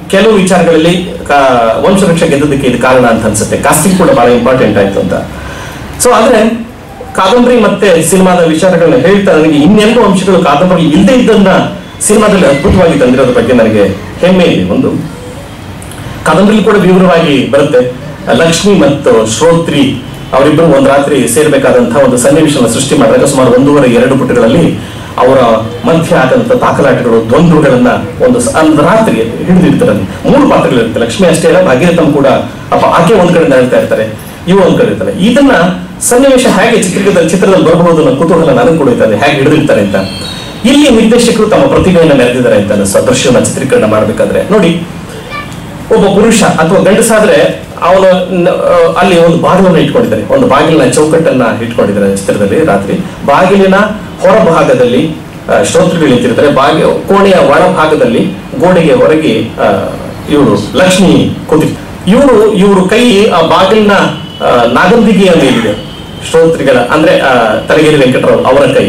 S1: ಕೆಲವು ವಿಚಾರಗಳಲ್ಲಿ ವಂಶವೃಕ್ಷ ಗೆದ್ದದಕ್ಕೆ ಇದು ಕಾರಣ ಅಂತ ಅನ್ಸುತ್ತೆ. ಕಾಸ್ಟಿಂಗ್ ಕೂಡ ಬಹಳ ಇಂಪಾರ್ಟೆಂಟ್ ಆಯ್ತು ಅಂತ. ಸೊ ಆದ್ರೆ ಕಾದಂಬರಿ ಮತ್ತೆ ಸಿನಿಮಾದ ವಿಚಾರಗಳನ್ನ ಹೇಳ್ತಾ ನನಗೆ ಇನ್ನೆರಡು ಅಂಶಗಳು ಕಾದಂಬರಿ ಇಲ್ಲದೆ ಇದ್ದನ್ನ ಸಿನಿಮಾದಲ್ಲಿ ಅದ್ಭುತವಾಗಿ ತಂದಿರೋದ್ರ ಬಗ್ಗೆ ನನಗೆ ಹೆಮ್ಮೆ ಇದೆ. ಒಂದು, ಕಾದಂಬರಿ ಕೂಡ ವಿವರವಾಗಿ ಬರುತ್ತೆ. ಲಕ್ಷ್ಮಿ ಮತ್ತು ಶ್ರೋತ್ರಿ ಅವರಿಬ್ಬರು ಒಂದು ರಾತ್ರಿ ಸೇರ್ಬೇಕಾದಂತಹ ಒಂದು ಸನ್ನಿವೇಶವನ್ನು ಸೃಷ್ಟಿ ಮಾಡಿದಾಗ ಸುಮಾರು 1.5-2 ಪುಟಗಳಲ್ಲಿ ಅವರ ಮಧ್ಯೆ ಆದಂತಹ ದಾಖಲಾಟಗಳು, ದ್ವಂದ್ವಗಳನ್ನ ಒಂದು ರಾತ್ರಿ ಹಿಡಿದಿರ್ತಾರೆ. 3 ಪಾತ್ರಗಳಿರುತ್ತೆ. ಲಕ್ಷ್ಮಿ ಅಷ್ಟೇ ಅಲ್ಲ, ಭಾಗೀರಥಮ್ ಕೂಡ ಆಕೆ ಒಂದ್ ಕಡೆಯಿಂದ ಹೇಳ್ತಾ ಇರ್ತಾರೆ, ಇವು ಒಂದ್ ಕಡೆ ಇರ್ತಾರೆ. ಇದನ್ನ ಸನ್ನಿವೇಶ ಹೇಗೆ ಚಿತ್ರದಲ್ಲಿ ಬರಬಹುದು ಅನ್ನೋ ಕುತೂಹಲ ನನಗೆ ಕೂಡ ಇರ್ತದೆ, ಹೇಗೆ ಹಿಡಿದಿರ್ತಾರೆ ಅಂತ. ಇಲ್ಲಿ ನಿರ್ದೇಶಕರು ತಮ್ಮ ಪ್ರತಿಭೆಯನ್ನು ಮೆರೆದಿದ್ದಾರೆ ಅಂತ ಅನಿಸ್ತು. ದೃಶ್ಯವನ್ನ ಚಿತ್ರೀಕರಣ ಮಾಡ್ಬೇಕಾದ್ರೆ ನೋಡಿ, ಒಬ್ಬ ಪುರುಷ ಅಥವಾ ಗಂಡಸಾದ್ರೆ ಅವನು ಅಲ್ಲಿ ಒಂದು ಬಾಗಿಲನ್ನು ಇಟ್ಕೊಂಡಿದ್ದಾರೆ, ಒಂದು ಬಾಗಿಲಿನ ಚೌಕಟ್ಟನ್ನ ಇಟ್ಕೊಂಡಿದ್ದಾರೆ ಚಿತ್ರದಲ್ಲಿ. ರಾತ್ರಿ ಬಾಗಿಲಿನ ಹೊರಭಾಗದಲ್ಲಿ ಶ್ರೋತೃಗಳು ನಿಂತಿರ್ತಾರೆ, ಕೋಣೆಯ ಒಳ ಭಾಗದಲ್ಲಿ ಗೋಡೆಗೆ ಹೊರಗೆ ಇವರು ಲಕ್ಷ್ಮಿ ಕೂತಿ, ಇವರು ಕೈ ಆ ಬಾಗಿಲಿನ ನಾಗಂದಿಗೆಯ ಮೇಲಿದೆ. ಶ್ರೋತೃಗಳ ಅಂದ್ರೆ ತಲಗೇರಿ ವೆಂಕಟರಾವ್ ಅವರ ಕೈ,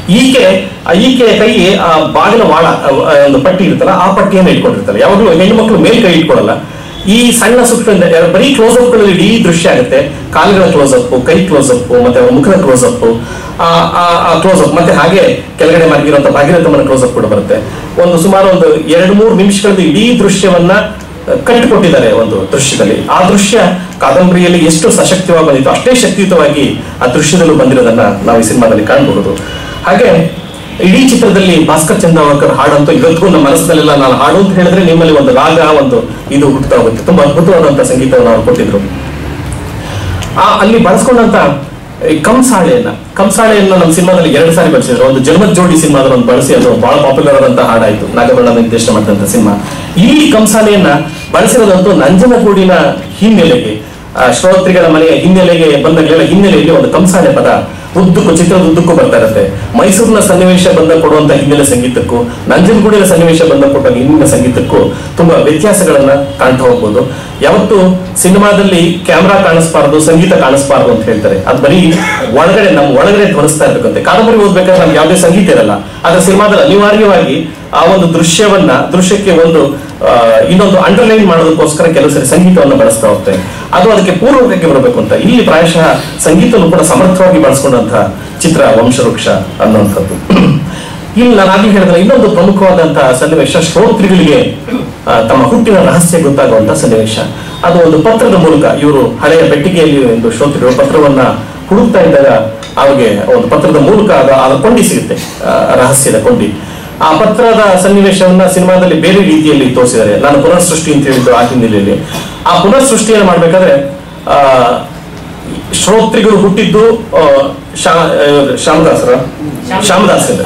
S1: ಈಕೆ ಕೈ ಆ ಬಾಗಿಲ ವಾಡ ಒಂದು ಪಟ್ಟಿ ಇರುತ್ತಲ್ಲ, ಆ ಪಟ್ಟಿಯನ್ನು ಇಟ್ಕೊಂಡಿರ್ತಾರೆ. ಯಾವಾಗಲೂ ಹೆಣ್ಣು ಮಕ್ಕಳು ಮೇಲ್ ಕೈ ಇಟ್ಕೊಳ್ಳಲ್ಲ. ಈ ಸಣ್ಣ ಸೂಕ್ಷ್ಮ ಬರೀ ಕ್ಲೋಸ್ಅಪ್ ಗಳಲ್ಲಿ ಇಡೀ ದೃಶ್ಯ ಆಗುತ್ತೆ. ಕಾಲುಗಳ ಕ್ಲೋಸ್ಅಪ್, ಕೈ ಕ್ಲೋಸ್ಅಪ್, ಮತ್ತೆ ಮುಖದ ಕ್ಲೋಸ್ಅಪ್, ಆ ಕ್ಲೋಸ್ಅಪ್, ಮತ್ತೆ ಹಾಗೆ ಕೆಳಗಡೆ ಮಲಗಿರುವಂತಹ ಭಾಗೀರಥಮ್ಮನ ಕ್ಲೋಸ್ಅಪ್ ಕೂಡ ಬರುತ್ತೆ. ಸುಮಾರು 2-3 ನಿಮಿಷಗಳಲ್ಲಿ ಇಡೀ ದೃಶ್ಯವನ್ನ ಕಟ್ಟಿಕೊಟ್ಟಿದ್ದಾರೆ ಒಂದು ದೃಶ್ಯದಲ್ಲಿ. ಆ ದೃಶ್ಯ ಕಾದಂಬರಿಯಲ್ಲಿ ಎಷ್ಟು ಸಶಕ್ತವಾಗಿ ಬಂದಿತ್ತು, ಅಷ್ಟೇ ಶಕ್ತಿಯುತವಾಗಿ ಆ ದೃಶ್ಯದಲ್ಲೂ ಬಂದಿರೋದನ್ನ ನಾವು ಈ ಸಿನಿಮಾದಲ್ಲಿ ಕಾಣಬಹುದು. ಹಾಗೆ ಇಡೀ ಚಿತ್ರದಲ್ಲಿ ಭಾಸ್ಕರ್ ಚಂದಾವರ್ಕರ್ ಹಾಡಂತೂ ಇವತ್ತಿಗೂ ನಮ್ಮ ಮನಸ್ಸಿನಲ್ಲೆಲ್ಲ, ನಾನು ಹಾಡು ಅಂತ ಹೇಳಿದ್ರೆ ನಿಮ್ಮಲ್ಲಿ ಒಂದು ರಾಗ, ಒಂದು ಇದು ಹುಟ್ಟುತ್ತಾ ಹೋಗುತ್ತೆ. ತುಂಬಾ ಅದ್ಭುತವಾದಂತಹ ಸಂಗೀತವನ್ನು ಅವರು ಕೊಟ್ಟಿದ್ರು. ಅಲ್ಲಿ ಬಳಸ್ಕೊಂಡಂತ ಕಂಸಾಳೆಯನ್ನ ನಮ್ಮ ಸಿನಿಮಾದಲ್ಲಿ 2 ಸಾರಿ ಬಳಸಿದ್ರು. ಒಂದು ಜನ್ಮದ ಜೋಡಿ ಸಿನಿಮಾದಲ್ಲಿ ಒಂದು ಬಳಸಿ, ಅದು ಬಹಳ ಪಾಪ್ಯುಲರ್ ಆದಂತಹ ಹಾಡಾಯ್ತು, ನಾಗಭರಣ ನಿರ್ದೇಶನ ಮಾಡಿದಂತ ಸಿನಿಮಾ. ಇಲ್ಲಿ ಕಂಸಾಳೆಯನ್ನ ಬಳಸಿರೋದಂತೂ ನಂಜನಗೂಡಿನ ಹಿನ್ನೆಲೆಗೆ, ಶ್ರೋತೃಗಳ ಮನೆಯ ಹಿನ್ನೆಲೆಗೆ ಬಂದಾಗಲೆಲ್ಲ ಹಿನ್ನೆಲೆಯಲ್ಲಿ ಒಂದು ಕಂಸಾಳೆ ಪದ ಚಿತ್ರದ ಉದ್ದಕ್ಕೂ ಬರ್ತಾ ಇರುತ್ತೆ. ಮೈಸೂರಿನ ಸನ್ನಿವೇಶ ಬಂದ ಕೊಡುವಂತ ಹಿನ್ನೆಲೆ ಸಂಗೀತಕ್ಕೂ ನಂಜನಗೂಡಿನ ಸನ್ನಿವೇಶ ಬಂದ ಕೊಟ್ಟ ಹಿನ್ನೆಲೆ ಸಂಗೀತಕ್ಕೂ ತುಂಬಾ ವ್ಯತ್ಯಾಸಗಳನ್ನ ಕಾಣ್ತಾ ಹೋಗ್ಬೋದು. ಯಾವತ್ತು ಸಿನಿಮಾದಲ್ಲಿ ಕ್ಯಾಮ್ರಾ ಕಾಣಿಸ್ಬಾರ್ದು, ಸಂಗೀತ ಕಾಣಿಸ್ಬಾರ್ದು ಅಂತ ಹೇಳ್ತಾರೆ, ಅದು ಬರೀ ನಮ್ಮ ಒಳಗಡೆ ಧ್ವನಿಸ್ತಾ ಇರ್ಬೇಕಂತೆ. ಕಾದಂಬರಿ ಓದ್ಬೇಕಾದ್ರೆ ನಮ್ಗೆ ಯಾವುದೇ ಸಂಗೀತ ಇರಲ್ಲ, ಆದ್ರೆ ಸಿನಿಮಾದಲ್ಲಿ ಅನಿವಾರ್ಯವಾಗಿ ಆ ಒಂದು ದೃಶ್ಯಕ್ಕೆ ಇನ್ನೊಂದು ಅಂಡರ್ಲೈನ್ ಮಾಡೋದಕ್ಕೋಸ್ಕರ ಕೆಲವು ಸರಿ ಸಂಗೀತವನ್ನು ಬಳಸ್ತಾ ಹೋಗ್ತೇವೆ. ಅದು ಅದಕ್ಕೆ ಪೂರ್ವಕ್ಕೆ ಬರಬೇಕು ಅಂತ. ಇಲ್ಲಿ ಪ್ರಾಯಶಃ ಸಂಗೀತವನ್ನು ಕೂಡ ಸಮರ್ಥವಾಗಿ ಬಳಸ್ಕೊಂಡಂತಹ ಚಿತ್ರ ವಂಶವೃಕ್ಷ ಅನ್ನುವಂಥದ್ದು. ಇಲ್ಲಿ ನಾನು ಆಗ್ಲೇ ಹೇಳಿದ್ರೆ ಇನ್ನೊಂದು ಪ್ರಮುಖವಾದಂತಹ ಸನ್ನಿವೇಶ, ಶ್ರೋತೃಗಳಿಗೆ ತಮ್ಮ ಹುಟ್ಟಿನ ರಹಸ್ಯ ಗೊತ್ತಾಗುವಂತಹ ಸನ್ನಿವೇಶ. ಅದು ಒಂದು ಪತ್ರದ ಮೂಲಕ, ಇವರು ಹಳೆಯ ಪೆಟ್ಟಿಗೆಯಲ್ಲಿ ಒಂದು ಶ್ರೋತೃಗಳು ಪತ್ರವನ್ನ ಹುಡುಕ್ತಾ ಇದ್ದಾಗ ಅವ್ರಿಗೆ ಒಂದು ಪತ್ರದ ಮೂಲಕ ಅದರ ಕೊಂಡಿ ಸಿಗುತ್ತೆ, ರಹಸ್ಯದ ಕೊಂಡಿ. ಆ ಪತ್ರದ ಸನ್ನಿವೇಶವನ್ನ ಸಿನಿಮಾದಲ್ಲಿ ಬೇರೆ ರೀತಿಯಲ್ಲಿ ತೋರಿಸಿದ್ದಾರೆ. ನಾನು ಪುನರ್ಸೃಷ್ಟಿ ಅಂತ ಹೇಳಿದ್ದು ಆ ಹಿನ್ನೆಲೆಯಲ್ಲಿ. ಆ ಪುನರ್ಸೃಷ್ಟಿಯನ್ನು ಮಾಡ್ಬೇಕಾದ್ರೆ ಶ್ರೋತೃಗಳು ಹುಟ್ಟಿದ್ದು ಶ್ಯಾಮದಾಸರಿಂದ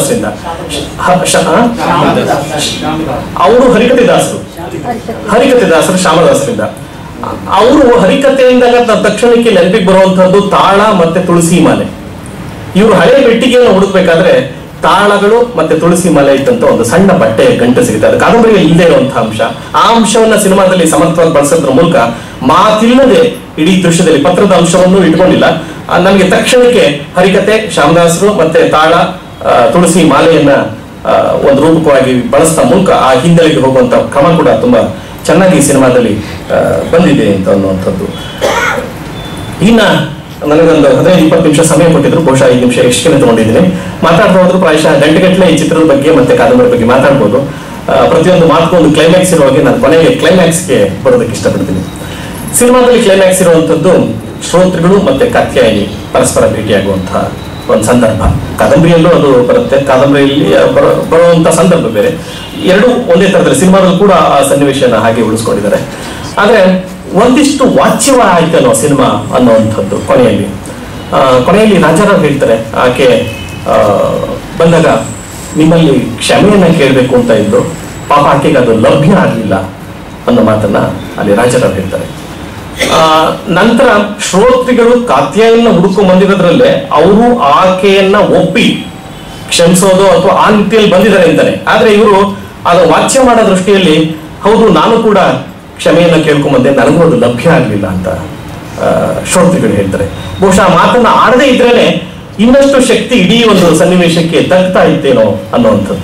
S1: ಅವರು ಹರಿಕಥೆದಾಸರು ಶ್ಯಾಮದಾಸರಿಂದ. ಅವರು ಹರಿಕಥೆಯಿಂದ ತಕ್ಷಣಕ್ಕೆ ನೆನಪಿಗೆ ಬರುವಂತಹದ್ದು ತಾಳ ಮತ್ತೆ ತುಳಸಿ ಮಾಲೆ. ಇವರು ಹಳೆ ಪೆಟ್ಟಿಗೆಯನ್ನು ಹುಡುಕ್ಬೇಕಾದ್ರೆ ತಾಳಗಳು ಮತ್ತೆ ತುಳಸಿ ಮಾಲೆ ಇದ್ದಂತ ಒಂದು ಸಣ್ಣ ಬಟ್ಟೆ ಗಂಟೆ ಸಿಗುತ್ತೆ. ಅದು ಕಾದಂಬರಿಯಲ್ಲಿ ಇಲ್ಲದೆ ಇರುವಂತಹ ಅಂಶ. ಆ ಅಂಶವನ್ನ ಸಿನಿಮಾದಲ್ಲಿ ಸಮರ್ಥವಾಗಿ ಬಳಸೋದ್ರ ಮೂಲಕ ಮಾತಿಲ್ಲದೆ ಇಡೀ ದೃಶ್ಯದಲ್ಲಿ ಪತ್ರದ ಅಂಶವನ್ನು ಇಟ್ಕೊಂಡಿಲ್ಲ. ನಮಗೆ ತಕ್ಷಣಕ್ಕೆ ಹರಿಕತೆ, ಶ್ಯಾಮದಾಸರು ಮತ್ತೆ ತಾಳ, ತುಳಸಿ ಮಾಲೆಯನ್ನ ಒಂದು ರೂಪಕವಾಗಿ ಬಳಸಿದ ಮೂಲಕ ಆ ಹಿನ್ನೆಲೆಗೆ ಹೋಗುವಂತ ಕ್ರಮ ಕೂಡ ತುಂಬಾ ಚೆನ್ನಾಗಿ ಸಿನಿಮಾದಲ್ಲಿ ಬಂದಿದೆ ಅಂತ ಅನ್ನುವಂಥದ್ದು. ಇನ್ನ ನನಗೊಂದು 15-20 ನಿಮಿಷ ಸಮಯ ಕೊಟ್ಟಿದ್ರು, ಬಹುಶಃ 5 ನಿಮಿಷ ಎಷ್ಟೇ ತಗೊಂಡಿದ್ದೀನಿ. ಮಾತಾಡ್ತಾ ಹೋದ್ರು ಪ್ರಾಯಶಃ ಗಂಟೆಗಟ್ಟಲೆ ಈ ಚಿತ್ರದ ಬಗ್ಗೆ ಮತ್ತೆ ಕಾದಂಬರಿ ಬಗ್ಗೆ ಮಾತಾಡ್ಬೋದು. ಪ್ರತಿಯೊಂದು ಮಾತಕ್ಕೂ ಒಂದು ಕ್ಲೈಮ್ಯಾಕ್ಸ್ ಇರುವಾಗೆ ನಾನು ಕೊನೆಗೆ ಕ್ಲೈಮ್ಯಾಕ್ಸ್ಗೆ ಬರೋದಕ್ಕೆ ಇಷ್ಟಪಡ್ತೀನಿ. ಸಿನಿಮಾದಲ್ಲಿ ಕ್ಲೈಮ್ಯಾಕ್ಸ್ ಇರುವಂತದ್ದು ಶ್ರೋತೃಗಳು ಮತ್ತೆ ಕಾತ್ಯಾಯಿನಿ ಪರಸ್ಪರ ಭೇಟಿಯಾಗುವಂತಹ ಒಂದು ಸಂದರ್ಭ. ಕಾದಂಬರಿಯಲ್ಲೂ ಅದು ಬರುತ್ತೆ, ಕಾದಂಬರಿಯಲ್ಲಿ ಬರುವಂತಹ ಸಂದರ್ಭ ಬೇರೆ. ಎರಡೂ ಒಂದೇ ತರದಲ್ಲಿ ಸಿನಿಮಾದಲ್ಲೂ ಕೂಡ ಆ ಸನ್ನಿವೇಶನ ಹಾಗೆ ಉಳಿಸ್ಕೊಂಡಿದ್ದಾರೆ. ಆದ್ರೆ ಒಂದಿಷ್ಟು ವಾಚ್ಯವ ಆಯ್ತನೋ ಸಿನಿಮಾ ಅನ್ನುವಂಥದ್ದು. ಕೊನೆಯಲ್ಲಿ ರಾಜಾರಾವ್ ಹೇಳ್ತಾರೆ, ಆಕೆ ಬಂದಾಗ ನಿಮ್ಮಲ್ಲಿ ಕ್ಷಮೆಯನ್ನ ಕೇಳಬೇಕು ಅಂತ ಇದ್ದು, ಪಾಪ ಆಕೆಗೆ ಅದು ಲಭ್ಯ ಆಗಲಿಲ್ಲ ಅನ್ನೋ ಮಾತನ್ನ ಅಲ್ಲಿ ರಾಜಾರಾವ್ ಹೇಳ್ತಾರೆ. ನಂತರ ಶ್ರೋತೃಗಳು ಕಾತ್ಯಾಯನ್ನ ಹುಡುಕೊಂಡು ಬಂದಿರೋದ್ರಲ್ಲೇ ಅವರು ಆಕೆಯನ್ನ ಒಪ್ಪಿ ಕ್ಷಮಿಸೋದು ಅಥವಾ ಆ ನಿಟ್ಟಿಯಲ್ಲಿ ಬಂದಿದ್ದಾರೆ ಅಂತಾನೆ. ಆದ್ರೆ ಇವರು ಅದು ವಾಚ್ಯ ಮಾಡೋ ದೃಷ್ಟಿಯಲ್ಲಿ ಹೌದು ನಾನು ಕೂಡ ಕ್ಷಮೆಯನ್ನ ಕೇಳ್ಕೊಂಬಂದೆ, ನನಗೂ ಅದು ಲಭ್ಯ ಆಗ್ಲಿಲ್ಲ ಅಂತ ಶ್ರೋತೃಗಳು ಹೇಳ್ತಾರೆ. ಬಹುಶಃ ಮಾತನ್ನ ಆಡದೇ ಇದ್ರೇನೆ ಇನ್ನಷ್ಟು ಶಕ್ತಿ ಇಡೀ ಒಂದು ಸನ್ನಿವೇಶಕ್ಕೆ ತಗ್ತಾ ಇತ್ತೇನೋ ಅನ್ನುವಂಥದ್ದು.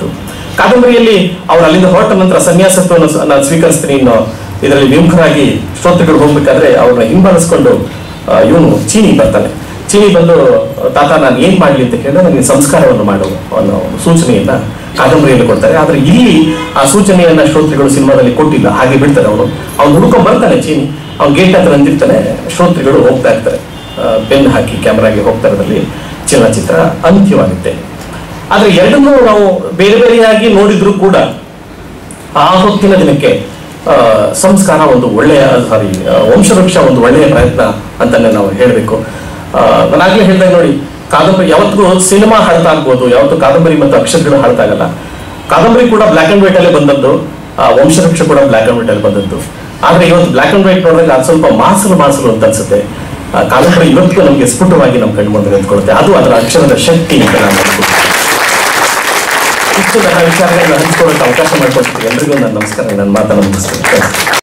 S1: ಕಾದಂಬರಿಯಲ್ಲಿ ಅವರು ಅಲ್ಲಿಂದ ಹೊರಟ ನಂತರ ಸನ್ಯಾಸತ್ವವನ್ನು ನಾನು ಸ್ವೀಕರಿಸ್ತೀನಿ ಇನ್ನು ಇದರಲ್ಲಿ ವಿಮುಖರಾಗಿ ಶ್ರೋತೃಗಳು ಹೋಗ್ಬೇಕಾದ್ರೆ ಅವ್ರನ್ನ ಹಿಂಬಾಲಿಸ್ಕೊಂಡು ಇವನು ಚೀನಿ ಬರ್ತಾನೆ. ಚೀನಿ ಬಂದು ತಾತ ನಾನು ಏನ್ ಮಾಡ್ಲಿ ಅಂತ ಕೇಳಿದ್ರೆ ನನಗೆ ಸಂಸ್ಕಾರವನ್ನು ಮಾಡು ಅನ್ನೋ ಸೂಚನೆಯನ್ನ ಕಾದಂಬರಿಯಲ್ಲಿ ಕೊಡ್ತಾರೆ. ಆದ್ರೆ ಇಲ್ಲಿ ಆ ಸೂಚನೆಯನ್ನ ಶ್ರೋತೃಗಳು ಸಿನಿಮಾದಲ್ಲಿ ಕೊಟ್ಟಿಲ್ಲ, ಹಾಗೆ ಬಿಡ್ತಾರೆ. ಅವ್ನು ಹುಡ್ಕೊಂಡ್ ಬರ್ತಾನೆ ಚೀನಿ, ಅವ್ನು ಗೇಟ್ ಹತ್ರ ನಿಂತಿರ್ತಾನೆ, ಶ್ರೋತೃಗಳು ಹೋಗ್ತಾ ಇರ್ತಾರೆ, ಪೆನ್ ಹಾಕಿ ಕ್ಯಾಮ್ರಾಗೆ ಹೋಗ್ತಾ ಇರೋದ್ರಲ್ಲಿ ಚಲನಚಿತ್ರ ಅಂತ್ಯವಾಗುತ್ತೆ. ಆದ್ರೆ ಎರಡನ್ನೂ ನಾವು ಬೇರೆ ಬೇರೆಯಾಗಿ ನೋಡಿದ್ರು ಕೂಡ ಆ ಹೊತ್ತಿನ ದಿನಕ್ಕೆ ಸಂಸ್ಕಾರ ಒಂದು ಒಳ್ಳೆಯ ವಂಶವೃಕ್ಷ ಒಂದು ಒಳ್ಳೆಯ ಪ್ರಯತ್ನ ಅಂತಾನೆ ನಾವು ಹೇಳಬೇಕು. ನಾನಾಗ್ಲೇ ಹೇಳ್ದಾಗ ನೋಡಿ, ಕಾದಂಬರಿ ಯಾವತ್ತಿಗೂ ಸಿನಿಮಾ ಹಾಳ್ತಾಗ್ಬೋದು, ಯಾವತ್ತು ಕಾದಂಬರಿ ಮತ್ತು ಅಕ್ಷರಗಳು ಹಾಳ್ತಾಗಲ್ಲ. ಕಾದಂಬರಿ ಕೂಡ ಬ್ಲಾಕ್ ಅಂಡ್ ವೈಟ್ ಅಲ್ಲೇ ಬಂದದ್ದು, ವಂಶವೃಕ್ಷ ಕೂಡ ಬ್ಲಾಕ್ ಅಂಡ್ ವೈಟ್ ಅಲ್ಲಿ ಬಂದದ್ದು. ಆದ್ರೆ ಇವತ್ತು ಬ್ಲಾಕ್ ಅಂಡ್ ವೈಟ್ ನೋಡಿದಾಗ ಅದು ಸ್ವಲ್ಪ ಮಾಸಲು ಅಂತ ಅನ್ಸುತ್ತೆ. ಕಾದಂಬರಿ ಇವತ್ತಿಗೂ ನಮಗೆ ಸ್ಫುಟವಾಗಿ ನಮ್ಮ ಕಣ್ಣು ಮುಂದೆ ನಿಂತ್ಕೊಳ್ಳುತ್ತೆ. ಅದು ಅದರ ಅಕ್ಷರದ ಶಕ್ತಿ ಅಂತ ನಾನು ಇಷ್ಟು ನನ್ನ ವಿಚಾರಗಳನ್ನ ಹಂಚ್ಕೊಳ್ಳೋಕೆ ಅವಕಾಶ ಮಾಡಿಕೊಡ್ತೀನಿ. ಎಲ್ರಿಗೂ ನನ್ನ ನಮಸ್ಕಾರ, ನನ್ನ ಮಾತನ್ನು ಮುಗಿಸ್ತೇನೆ.